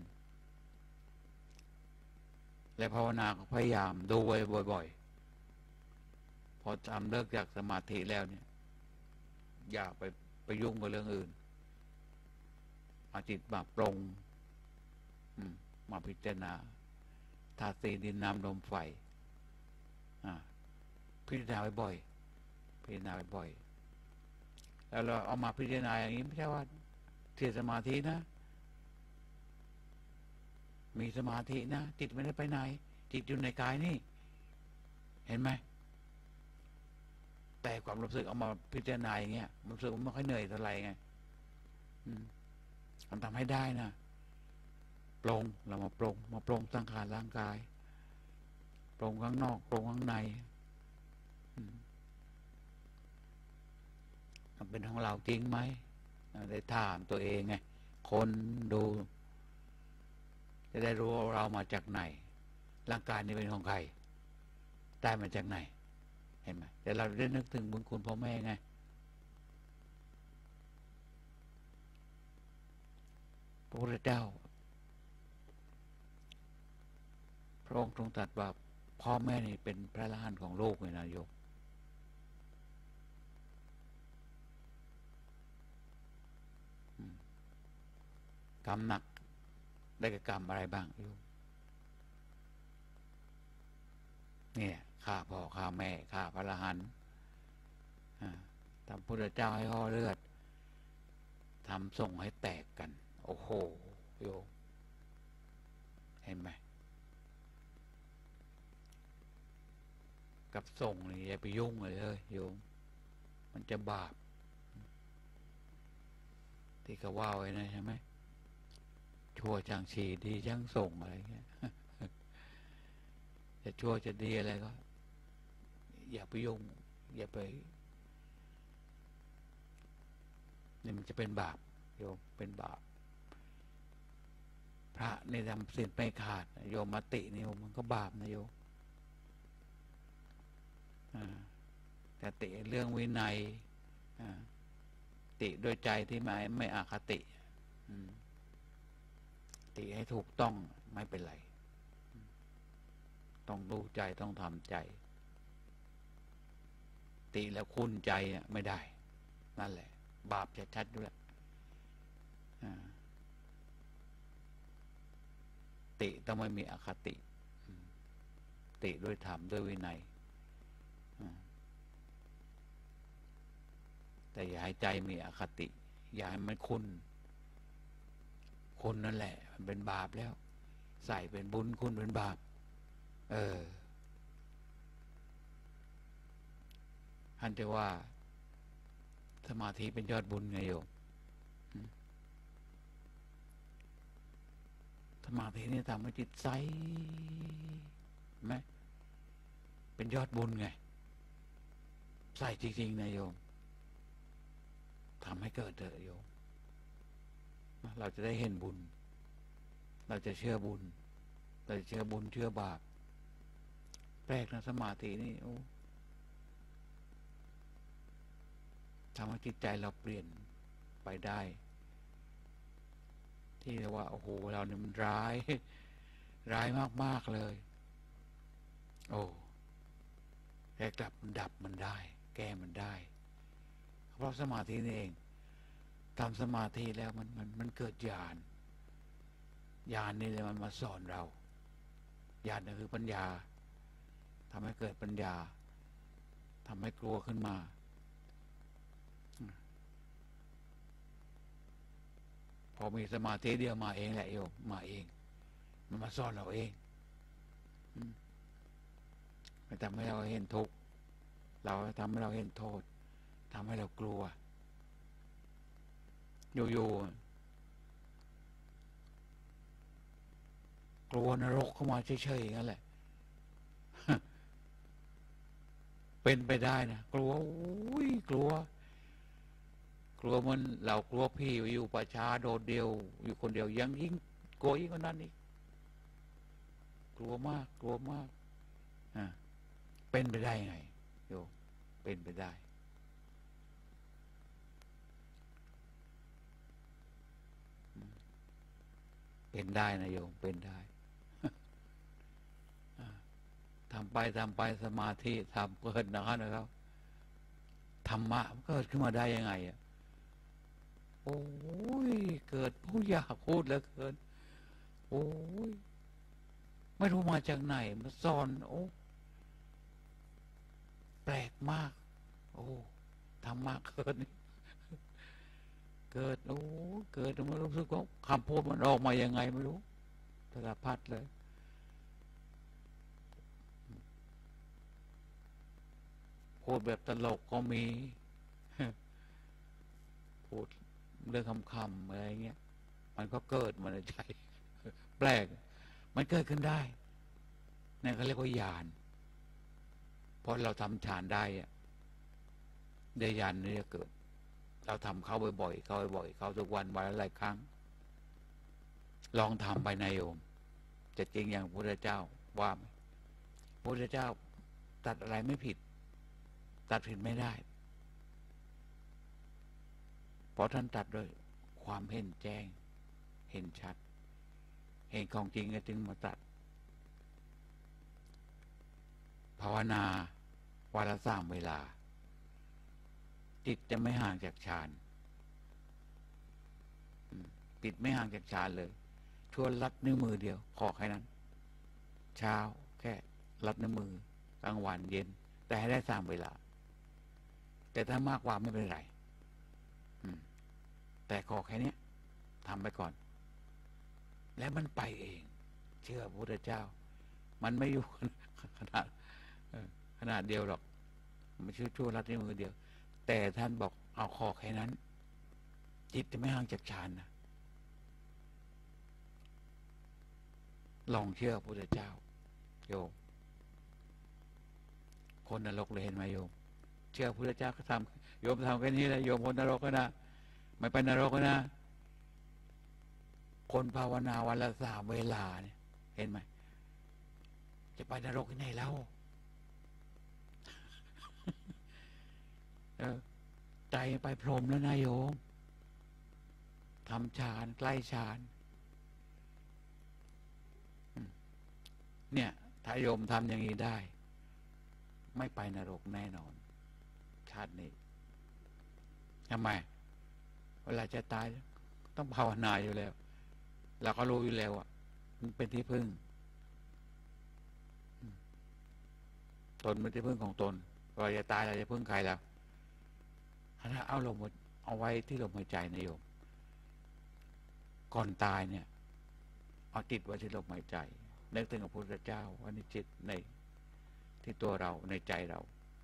และภาวนาก็พยายามดูไว้บ่อยๆพอทำเลิกจากสมาธิแล้วเนี่ยอย่าไปไปยุ่งกับเรื่องอื่นเอาจิตมาปรงมาพิจารณาธาตุสี่ดินน้ำลมไฟพิจารณาบ่อยๆพิจารณาบ่อยๆแล้วเราเอามาพิจารณาอย่างนี้ไม่ใช่ว่าเสียสมาธินะมีสมาธินะจิตไม่ได้ไปไหนจิตอยู่ในกายนี่เห็นไหมแต่ความรู้สึกเอามาพิจารณาอย่างเงี้ยมันรู้สึกมันไม่ค่อยเหนื่อยเท่าไหร่ไงมันทำให้ได้นะปรงเรามาปรงมาปรงสังขารร่างกายปรงข้างนอกปรงข้างในมันเป็นของเราจริงไหมได้ถามตัวเองไงคนดูจะได้รู้ว่าเรามาจากไหนร่างกายนี้เป็นของใครได้มาจากไหนเห็นไหมแต่เราได้นึกถึงบุญคุณพ่อแม่ไงพระพุทธเจ้าพระองค์ทรงตรัสว่าพ่อแม่นี่เป็นพระอรหันต์ของโลกเลยนะโยมกรรมหนักได้กับกรรมอะไรบ้างโยมเนี่ยฆ่าพ่อฆ่าแม่ฆ่าพระอรหันต์ทำพุทธเจ้าให้ห่อเลือดทำส่งให้แตกกันโอ้โหโยมเห็นไหมกับส่งนี่อย่าไปยุ่งเลยเลยโยมมันจะบาปที่เขาว่าไว้นะใช่ไหมชั่วจังฉีดีจังส่งอะไรเงี้ยจะชั่วจะดีอะไรก็อย่าไปยุ่งอย่าไปนี่มันจะเป็นบาปโยมเป็นบาปพระในทำศีลไม่ขาดโยมมตินี่มันก็บาปนะโยมแต่ติเรื่องวินัยติด้วยใจที่ไม่ไม่อคติติให้ถูกต้องไม่เป็นไรต้องรู้ใจต้องทำใจติแล้วคุ้นใจไม่ได้นั่นแหละบาปจะชัดด้วยติต้องไม่มีอคติติด้วยธรรมด้วยวินัยแต่อย่าให้ใจมีอคติอย่าให้มันคุณคุณนั่นแหละมันเป็นบาปแล้วใส่เป็นบุญคุณเป็นบาปเออท่านจะว่าสมาธิเป็นยอดบุญไงโยมสมาธินี่ทำให้จิตใสไหมเป็นยอดบุญไงใส่จริงๆนะโยมทำให้เกิดเถอะโยมเราจะได้เห็นบุญเราจะเชื่อบุญเราจะเชื่อบุญเชื่อบาปแปลกนะสมาธินี่โอ้ทำให้จิตใจเราเปลี่ยนไปได้ที่เรียกว่าโอ้โหเราเนี่ยมันร้ายร้ายมากๆเลยโอ้แต่กลับมันดับมันได้แก้มันได้เพราะสมาธินี่เองทำสมาธิแล้วมันมันมันเกิดญาณญาณนี่เลยมันมาสอนเราญาณนั่นคือปัญญาทำให้เกิดปัญญาทำให้กลัวขึ้นมาพอมีสมาธิเดียวมาเองแหละโยมมาเองมันมาสอนเราเองไม่ทำให้เราเห็นทุกข์เราทำให้เราเห็นโทษทำให้เรากลัวอยู่ๆกลัวนรกเข้ามาเฉยๆนั่นแหละเป็นไปได้นะกลัวอุ้ยกลัวกลัวมันเรากลัวพี่อยู่ป่าช้าโดดเดียวอยู่คนเดียวยังยิ่งกลัวยิ่งกว่านั้นอีกกลัวมากกลัวมากอ่าเป็นไปได้ไงโยเป็นไปได้เป็นได้นะโยมเป็นได้ทำไปทำไปสมาธิทำเกิดนะนะครับธรรมะเกิดขึ้นมาได้ยังไงอ่ะโอ้ยเกิดผู้อยากพูดแล้วเกินโอ้ยไม่รู้มาจากไหนมาสอนโอ้แปลกมากโอ้ธรรมะเกิดเกิดโอ้เกิดมันรู้สึกว่าคำพูดมันออกมายังไงไม่รู้สารพัดเลยพูดแบบตลกก็มีพูดเรื่องคำๆอะไรเงี้ยมันก็เกิดมาในใจแปลกมันเกิดขึ้นได้นั่นเขาเรียกว่าญาณเพราะเราทำฌานได้อะได้ญาณนี่จะเกิดเราทำเข้าบ่อยๆเข้าบ่อยๆเข้าทุกวันวันละหลายครั้งลองทำไปนายโยมจะจริงอย่างพระพุทธเจ้าว่าไหมพระพุทธเจ้าตัดอะไรไม่ผิดตัดผิดไม่ได้เพราะท่านตัดด้วยความเห็นแจ้งเห็นชัดเห็นของจริงก็จึงมาตัดภาวนาวันละสามเวลาจิตจะไม่ห่างจากฌานจิตไม่ห่างจากฌานเลยชวนลัดนิ้วมือเดียวขอแค่นั้นเช้าแค่ลัดนิ้วมือกลางวันเย็นแต่ให้ได้สามเวลาแต่ถ้ามากกว่าไม่เป็นไรแต่ขอแค่นี้ทำไปก่อนแล้วมันไปเองเชื่อพระพุทธเจ้ามันไม่อยู่ขนาดขนาดเดียวหรอกมันชื่อชั่วรัดนิ้วมือเดียวแต่ท่านบอกเอาขอแค่นั้นจิตจะไม่ห่างจากฌานนะลองเชื่อพระพุทธเจ้าโยมคนนรกเลยเห็นไหมโยมเชื่อพระพุทธเจ้าก็ทำโยมทำแค่นี้แหละโยมคนนรกก็นะไม่ไปนรกก็นะคนภาวนาวันละสามเวลาเนี่ยเห็นไหมจะไปนรกที่ไหนแล้วเออใจไปพรหมแล้วนะโยมทำฌานใกล้ฌานเนี่ยถ้าโยมทำอย่างนี้ได้ไม่ไปนรกแน่นอนชาตินี้ทำไมเวลาจะตายต้องภาวนาอยู่แล้วเราก็รู้อยู่แล้วอ่ะมันเป็นที่พึ่งตนเป็นที่พึ่งของตนเราจะตายเราจะพึ่งใครแล้วถ้าเอาลมเอาไว้ที่ลมหายใจนะโยมก่อนตายเนี่ยเอาจิตไว้ที่ลมหายใจนึกถึงพระพุทธเจ้าว่านี่จิตในที่ตัวเราในใจเรา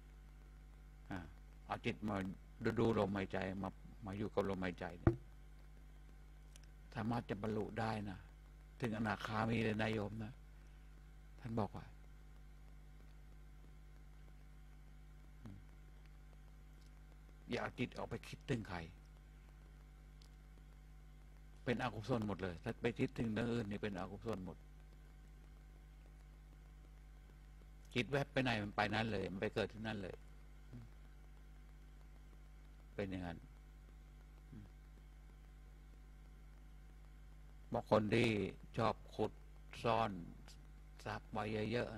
เอาจิตมาดูดูลมหายใจมามาอยู่กับลมหายใจเนี่ยสามารถจะบรรลุได้นะถึงอนาคามีเลยนะโยมนะท่านบอกว่าอย่าเอาจิตออกไปคิดถึงใครเป็นอกุศลหมดเลยถ้าไปคิดถึงเรื่องอื่นนี่เป็นอกุศลหมดคิดแวบไปไหนมันไปนั้นเลยมันไปเกิดที่นั่นเลยเป็นอย่างนั้นบางคนที่ชอบขุดซ่อนทรัพย์ไว้เยอะ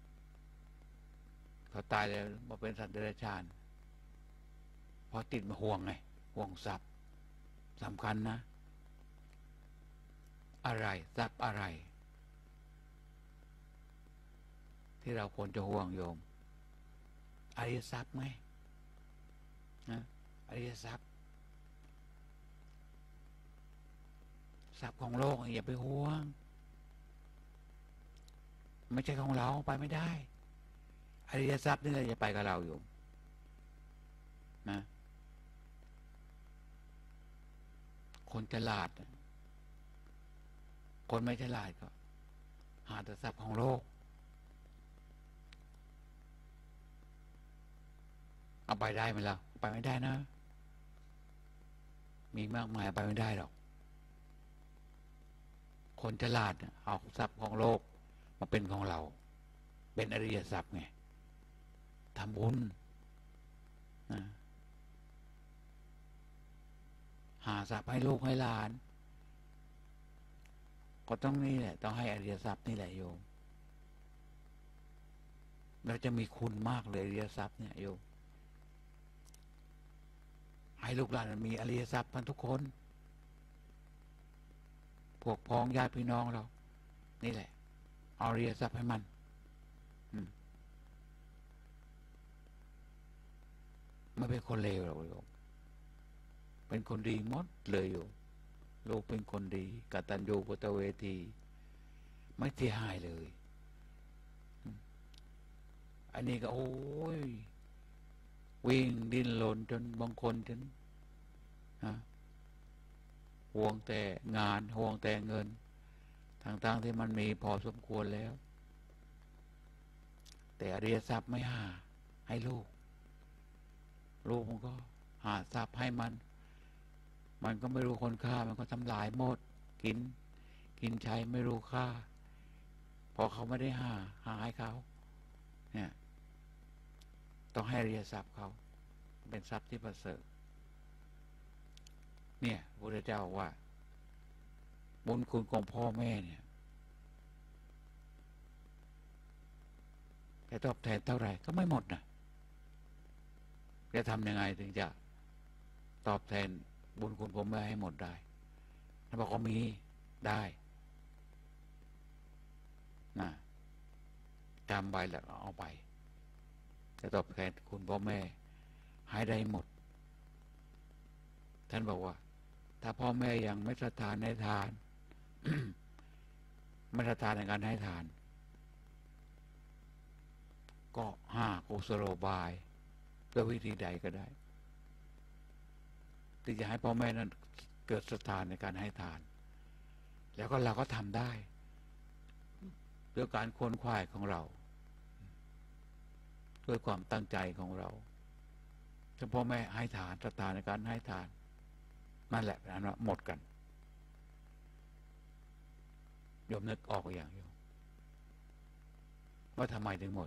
ๆเขาตายแล้วมาเป็นสัตว์เดรัจฉานเพราะติดมาห่วงไงห่วงทรัพย์สำคัญนะอะไรทรัพย์อะไรที่เราควรจะห่วงโยมอริยทรัพย์ไหมนะอริยทรัพย์ทรัพย์ของโลกอย่าไปห่วงไม่ใช่ของเราไปไม่ได้อริยทรัพย์นี่แหละจะไปกับเราอยู่นะคนฉลาดคนไม่ฉลาดก็หาแต่ทรัพย์ของโลกเอาไปได้ไหมล่ะไปไม่ได้นะมีมากมายไปไม่ได้หรอกคนฉลาดเอาทรัพย์ของโลกมาเป็นของเราเป็นอริยทรัพย์ไงทำบุญนะหาทรัพย์ให้ลูกให้หลานก็ต้องนี่แหละต้องให้อริยทรัพย์นี่แหละโยมเราจะมีคุณมากเลยอริยทรัพย์เนี่ยโยมให้ลูกหลานมีอริยทรัพย์พันทุกคนพวกพ้องญาติพี่น้องเรานี่แหละเอาอริยทรัพย์ให้มันไม่เป็นคนเลวหรอกโยมเป็นคนดีหมดเลยโยมลูกเป็นคนดีกตัญญูกตเวทีไม่เสียหายเลยอันนี้ก็โอ้ยวิ่งดิ้นรนจนบางคนจนห่วงแต่งานห่วงแต่เงินทั้งๆที่มันมีพอสมควรแล้วแต่อริยทรัพย์ไม่หาให้ลูกลูกมันก็หาทรัพย์ให้มันมันก็ไม่รู้คนค่ามันก็ทำลายหมดกินกินใช้ไม่รู้ค่าพอเขาไม่ได้หาหาให้เขาเนี่ยต้องให้อริยทรัพย์เขาเป็นทรัพย์ที่ประเสริฐเนี่ยพระพุทธเจ้าว่าบุญคุณของพ่อแม่เนี่ยจะตอบแทนเท่าไหร่ก็ไม่หมดนะจะทำยังไงถึงจะตอบแทนบุญคุณของแม่ให้หมดได้ถ้าบอกเขามีได้นะจำไปแล้วเอาไปจะตอบแทนคุณพ่อแม่ให้ได้หมดท่านบอกว่าถ้าพ่อแม่ยังไม่ศรัทธาในทาน ไม่ศรัทธาในการให้ทานก็ห้ากุศโลบายด้วยวิธีใดก็ได้ที่จะให้พ่อแม่นั้นเกิดศรัทธาในการให้ทานแล้วก็เราก็ทำได้ด้วยการค้นคว้าของเราด้วยความตั้งใจของเราถ้าพ่อแม่ให้ทานศรัทธาในการให้ทานนั่นแหละเป็นอันว่าหมดกันโยมนึกออกอย่างโยมว่าทำไมถึงหมด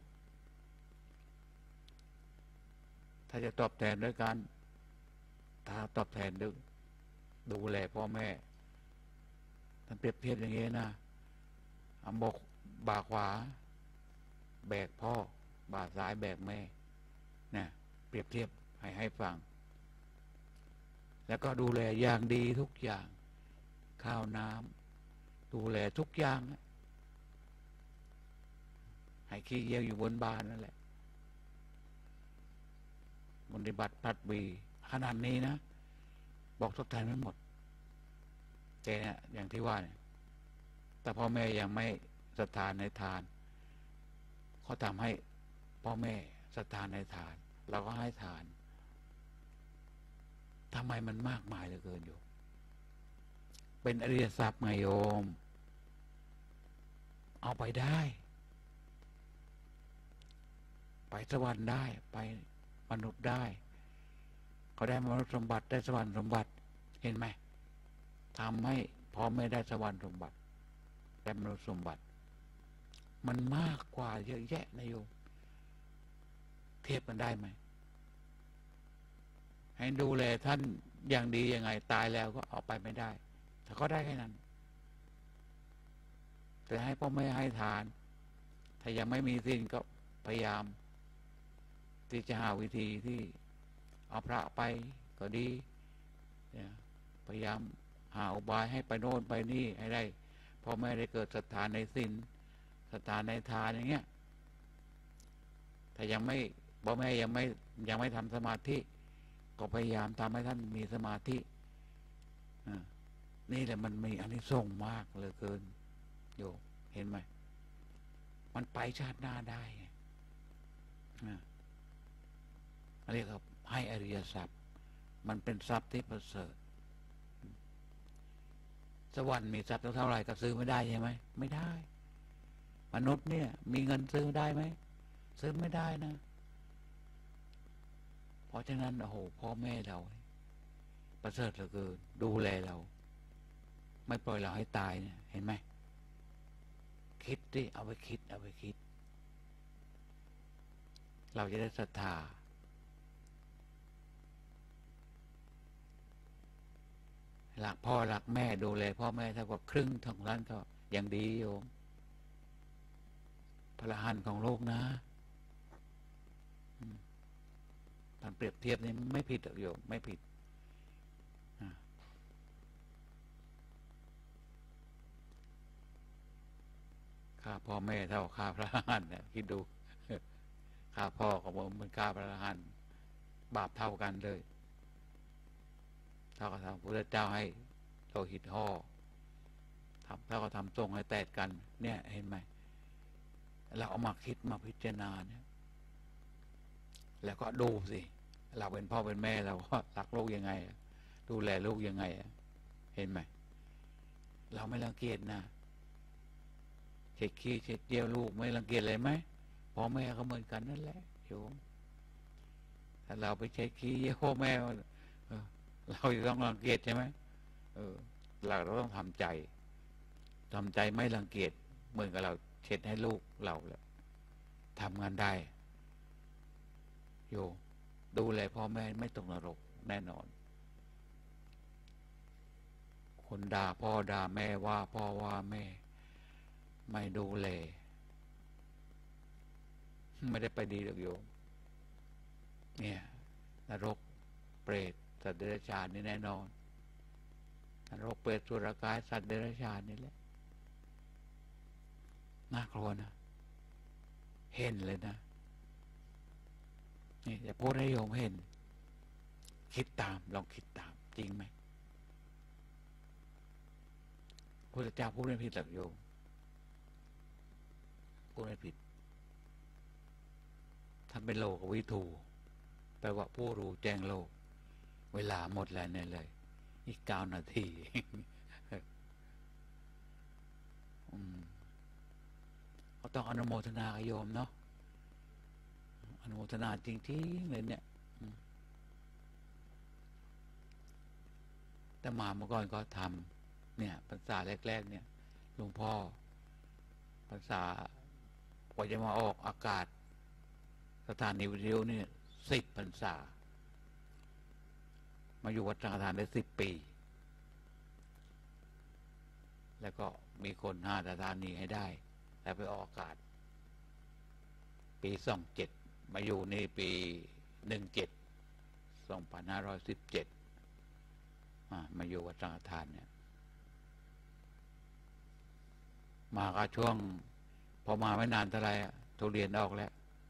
ถ้าจะตอบแทนด้วยการถ้าตอบแทนดูดูแลพ่อแม่ท่านเปรียบเทียบอย่างนี้นะเอาบกบ่าขวาแบกพ่อบ่าซ้ายแบกแม่เนี่ยเปรียบเทียบให้ให้ฟังแล้วก็ดูแลอย่างดีทุกอย่างข้าวน้ำดูแลทุกอย่างให้ขี้เยี่ยวอยู่บนบ้านนั่นแหละปฏิบัติพัดวีขนาดนี้นะบอกทดแทนไม่หมดแต่เนี่ยอย่างที่ว่าเนี่ยแต่พ่อแม่ยังไม่ศรัทธาในทานเขาทำให้พ่อแม่ศรัทธาในทานเราก็ให้ทานทำไมมันมากมายเหลือเกินอยู่เป็นอริยทรัพย์ไงโยมเอาไปได้ไปสวรรค์ได้ไปมนุษย์ได้เขาได้มนุษย์สมบัติได้สวรรค์สมบัติเห็นไหมทำให้พ่อแม่ได้สวรรค์สมบัติได้มนุษย์สมบัติมันมากกว่าเยอะแยะนะโยมเทียบกันได้ไหมให้ดูแลท่านอย่างดียังไงตายแล้วก็เอาไปไม่ได้แต่ก็ได้แค่นั้นแต่ให้พ่อแม่ให้ทานถ้ายังไม่มีสิ้นก็พยายามที่จะหาวิธีที่เอาพระไปก็ดีพยายามหาอุบายให้ไปโน่นไปนี่ให้ได้พ่อแม่ได้เกิดศรัทธาในศีลศรัทธาในทานอย่างเงี้ยถ้ายังไม่พ่อแม่ยังไม่ยังไม่ทำสมาธิก็พยายามทำให้ท่านมีสมาธินี่แหละมันมีอานิสงส์มากเหลือเกินโยมเห็นไหมมันไปชาติหน้าได้เรียกว่าให้อริยทรัพย์มันเป็นทรัพย์ที่ประเสริฐสวรรค์มีทรัพย์เท่าไหร่ก็ซื้อไม่ได้ใช่ไหมไม่ได้มนุษย์เนี่ยมีเงินซื้อได้ไหมซื้อไม่ได้นะเพราะฉะนั้นโอ้โหพ่อแม่เราประเสริฐเหลือเกินดูแลเราไม่ปล่อยเราให้ตายเนี่ยเห็นไหมคิดดิเอาไปคิดเอาไปคิดเราจะได้ศรัทธาหลักพ่อหลักแม่ดูแลพ่อแม่เท่ากับครึ่งของนั้นก็ยังดีโยมพระหันของโลกนะการเปรียบเทียบนี่ไม่ผิดหรอกโยมไม่ผิดข้าพ่อแม่เท่าข้าพระหันเนี่ยคิดดูข้าพ่อของผมเป็นข้าพระหันบาปเท่ากันเลยเท่ากับทำพระเจ้าให้โลหิตห่อทำเท่ากับทำทรงให้แตกกันเนี่ยเห็นไหมเราเอามาคิดมาพิจารณาเนี่ยแล้วก็ดูสิเราเป็นพ่อเป็นแม่เราก็รักลูกยังไงดูแลลูกยังไงเห็นไหมเราไม่รังเกียจนะเช็ดขี้เช็ดเยี่ยวลูกไม่รังเกียจเลยไหมพ่อแม่ก็เหมือนกันนั่นแหละโยมถ้าเราไปเช็ดขี้เยี่ยวพ่อแม่เราจะต้องรังเกียจใช่ไหมเออเราต้องทำใจทำใจไม่รังเกียจเหมือนกับเราเช็ดให้ลูกเราแหละทำงานได้โยดูแลพ่อแม่ไม่ตกนรกแน่นอนคนด่าพ่อด่าแม่ว่าพ่อว่าแม่ไม่ดูแลไม่ได้ไปดีหรอกโยมเนี่ยนรกเปรตสัตว์เดรัจฉานนี่แน่นอนนรกเปรตสุรกายสัตว์เดรัจฉานนี่แหละน่ากลัวนะเห็นเลยนะนี่จะพูดให้โยมเห็นคิดตามลองคิดตามจริงไหมพระเจ้าพูดไม่ผิดหรอกโยมพูดไม่ผิดท่านเป็นโลกวิถูแปลว่าผู้รู้แจ้งโลกเวลาหมดแล้วเนี่ยเลยอีกเก้านาทีเขาต้องอนุโมทนาโยมเนาะอนุโมทนาจริงๆเลยเนี่ยแต่มาเมื่อก่อนก็ทำเนี่ยพรรษาแรกๆเนี่ยหลวงพ่อพรรษากว่าจะมาออกอากาศสถานีวิทยุเนี่ยสิบพรรษามาอยู่วัดสังฆทานได้สิบปีแล้วก็มีคนห้าสถานีให้ได้แล้วไปออกอากาศปีสองเจ็ดมาอยู่ในปีหนึ่งเจ็ดสองพันห้าร้อยสิบเจ็ดมาอยู่วัดสังฆทานเนี่ยมาก็ช่วงพอมาไม่นานเท่าไรทุเรียนออกแล้ว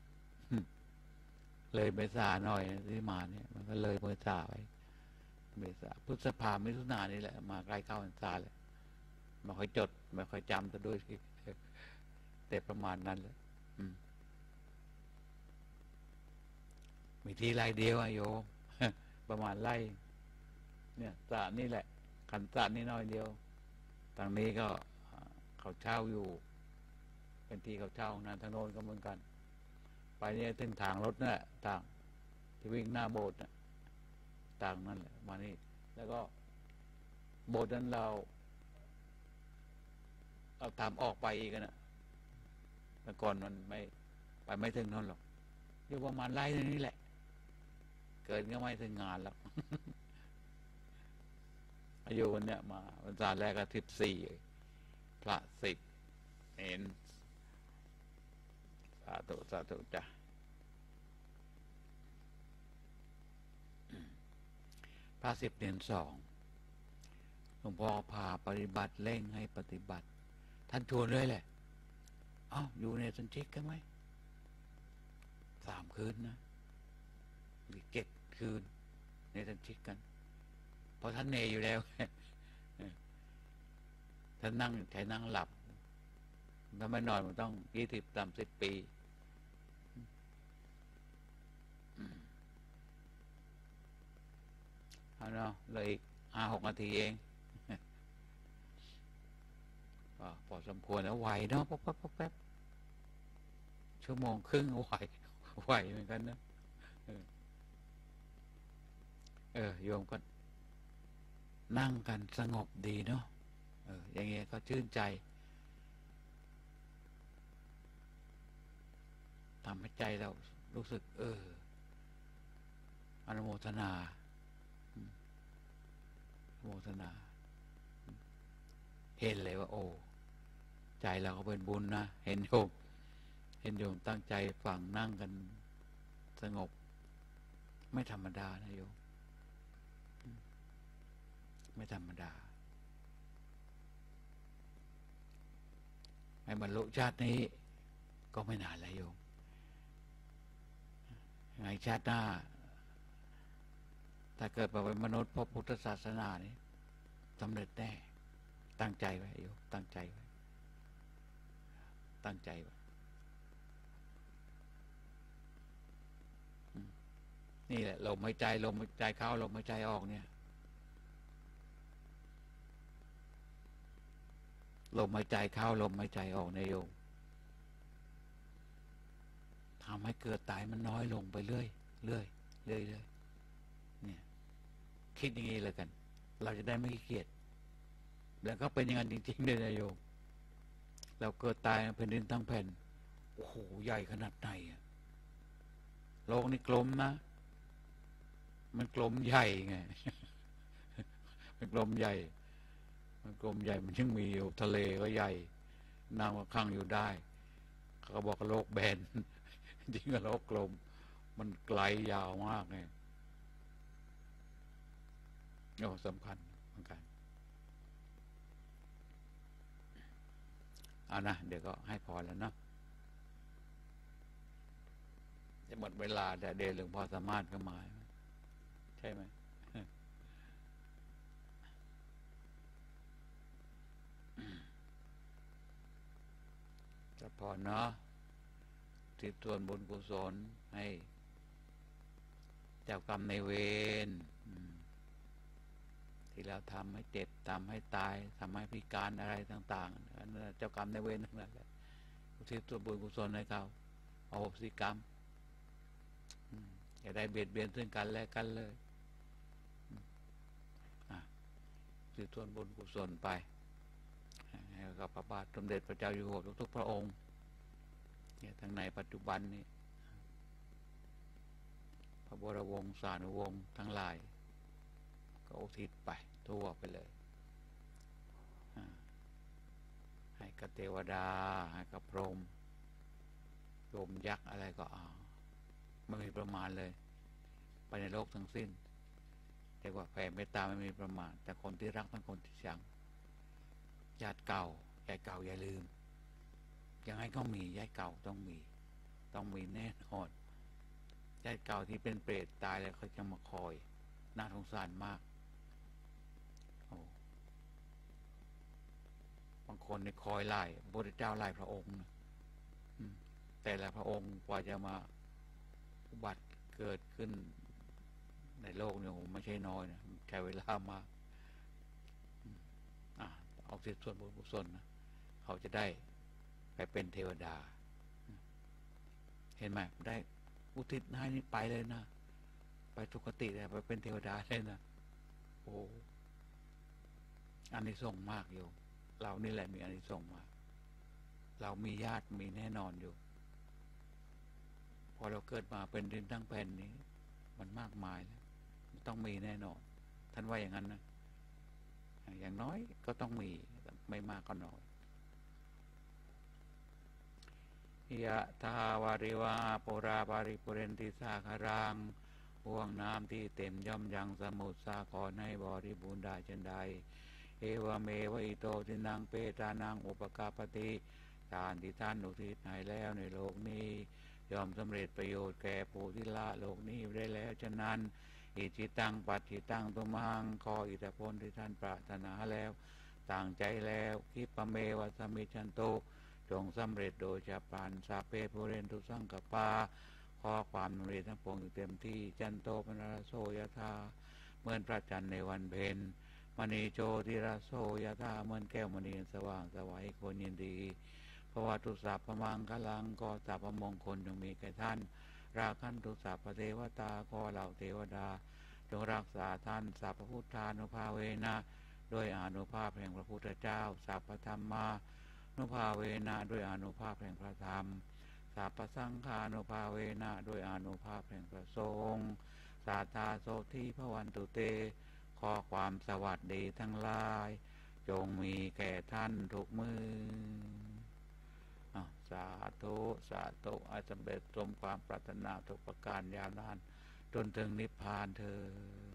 เลยเมษาหน่อยที่มาเนี่ยมันก็เลยเมษาไปเมษาพฤษภามิถุนายนนี่แหละมาใกล้เข้าพรรษาแล้วไม่ค่อยจดไม่ค่อยจำแต่ด้วยแต่ประมาณนั้นแหละมีที่ไร่เดียวอะโยมประมาณไร่เนี่ยสระนี่แหละขันสระนี่น้อยเดียวทางนี้ก็เขาเช่าอยู่เป็นที่เขาเช่านะทางโน้นก็เหมือนกันไปเนี่ยเส้นทางรถนั่นแหละทางที่วิ่งหน้าโบสถ์น่ะทางนั่นแหละมานี่แล้วก็โบสถ์นั้นเราเราทำออกไปอีกนะแต่ก่อนมันไม่ไปไม่ถึงนั่นหรอกเรียกว่าประมาณไร่นี้แหละเกินก็ไม่ถึงงานแล้วอายุวันเนี้ยมาวันศาสตร์แรกก็สิบสี่พระสิบเห็นสาธุสาธุจ้ะพระสิบเดือนสองหลวงพ่อพาปฏิบัติเร่งให้ปฏิบัติท่านชวนเลยแหละอ้าวอยู่ในสันชิกกันไหมสามคืนนะหรือเจ็ดคืนในสันชิกกันเพราะท่านเนยอยู่แล้วท่านนั่งใช้นั่งหลับถ้าไม่นอนมันต้องยี่สิบสามสิบปีเอาเนาะเลยอีกห้าหกนาทีเองพอสมควรแล้วไหวเนาะป๊บป๊บแป๊บชั่วโมงครึ่งไหวไหวเหมือนกันนะเออโยมก็นั่งกันสงบดีเนาะเอออย่างเงี้ยก็ชื่นใจทำให้ใจเรารู้สึกเอออนุโมทนาอนุโมทนาเห็นเลยว่าโอ้ใจเราก็เป็นบุญนะเห็นโยมเห็นโยมตั้งใจฟังนั่งกันสงบไม่ธรรมดานะโยมไม่ธรรมดาให้บรรลุชาตินี้ก็ไม่นานแล้วโยมในชาติหน้าถ้าเกิดมาเป็นมนุษย์พบพุทธศาสนานี้สำเร็จแน่ตั้งใจไว้โยมตั้งใจไว้ตั้งใจไว้นี่แหละลมหายใจลมหายใจเข้าลมหายใจออกเนี่ยลมหายใจเข้าลมหายใจออกในโยมทำให้เกิดตายมันน้อยลงไปเรื่อยเรื่อยเรื่อยเรื่อยเนี่ยคิดอย่างนี้เลยกันเราจะได้ไม่ขี้เกียจแล้วก็เป็นอย่างนั้นจริงๆเลยนะโยมเราเกิดตายแผ่นดินทั้งแผ่นโอ้โหใหญ่ขนาดไหนอะโลกนี่กลมนะมันกลมใหญ่ไง มันกลมใหญ่มันกลมใหญ่มันยังมีอยู่ทะเลก็ใหญ่น้ำก็ขังอยู่ได้เขาบอกโลกแบน จริงกับโลกกลมมันไกลยาวมากไงโอ้สำคัญเหมือนกันเอานะเดี๋ยวก็ให้พอแล้วเนาะจะหมดเวลาแต่เดชหลวงพ่อสามารถก็มาใช่ไหมจะพอเนาะทิศส่วนบุญกุศลให้เจ้ากรรมในเวรที่เราทำให้เจ็บทำให้ตายทำให้พิการอะไรต่างๆนั่นเจ้ากรรมในเวรทั้งนั้นแหละทิศส่วนบุญกุศลให้เขาอโหสิกรรมอย่าได้เบียดเบียนซึ่งกันและกันเลยทิศส่วนบุญกุศลไปให้กับพระบาทสมเด็จพระเจ้าอยู่หัวทุกๆพระองค์เนี่ยทั้งในปัจจุบันนี้พระบรมวงศานุวงศ์ทั้งหลายก็อุทิศไปทั่วไปเลยให้กับเทวดาให้กับพรหมโยมยักษ์อะไรก็เอาไม่มีประมาณเลยไปในโลกทั้งสิ้นแต่ว่าแผ่เมตตาไม่มีประมาณแต่คนที่รักทั้งคนที่ชังญาติเก่าญาติเก่าอย่าลืมยังไงก็มีญาติเก่าต้องมีต้องมีแน่นอนญาติเก่าที่เป็นเปรตตายแล้วเขาจะมาคอยน่าสงสารมากโอ้บางคนในคอยไล่พระพุทธเจ้าไล่พระองค์นะแต่ละพระองค์กว่าจะมาอุบัติเกิดขึ้นในโลกเนี่ยผมไม่ใช่น้อยนะใช้เวลามากอ่ะเอาสิทธิส่วนบุญกุศลนะเขาจะได้ไปเป็นเทวดาเห็นไหมได้อุทิศให้นี่ไปเลยนะไปทุกขติเลยไปเป็นเทวดาเลยนะโอ้อานิสงส์มากอยู่เรานี่แหละมีอานิสงส์มากเรามีญาติมีแน่นอนอยู่พอเราเกิดมาเป็นดินทั้งแผ่นนี้มันมากมายแล้วต้องมีแน่นอนท่านว่าอย่างนั้นนะอย่างน้อยก็ต้องมีไม่มากก็น้อยยะทาวาริวาปุราปาริปุเรนติสาคารังห่วงน้ำที่เต็มย่อมยังสมุทรสาครให้บริบูรณ์ได้เช่นใดเอวเมวะอิโตทินังเปตานังอุปกาปติทานที่ท่านอุทิศให้แล้วในโลกนี้ย่อมสำเร็จประโยชน์แก่ผู้ที่ละโลกนี้ได้แล้วฉะนั้นอิจิตังปัจจิตังตุมังขออิทธิพลที่ท่านปรารถนาแล้วตั้งใจแล้วคิปเมวะสมิชันโตจงสำเร็จโดยจะปานสาเปปุเรนตุสังกปาขอความนรีทั้งปวงเต็มที่จันโตปนรโสยธาเหมือนพระจันทร์ในวันเพ็ญมณีโชติรโสยธาเหมือนแก้วมณีสว่างสวัยคนยินดีเพราะว่าทุสัพพมังคลังก็สัพพมงคลจงมีแก่ท่านราคันตุสัพพเทวตาขอเหล่าเทวดาจงรักษาท่านสัพพพุทธานุภาเวนะด้วยอานุภาพแห่งพระพุทธเจ้าสัพพธรรมานุภาเวนะด้วยอานุภาพแห่งพระธรรมสัพพสังฆานุภาเวนะด้วยอานุภาพแห่งพระสงฆ์สาธาโสทิภวันตุเตขอความสวัสดีทั้งหลายจงมีแก่ท่านทุกมือสาธุสาธุอาจสำเร็จสมความปรารถนาทุกประการยาวนานจนถึงนิพพานเถิด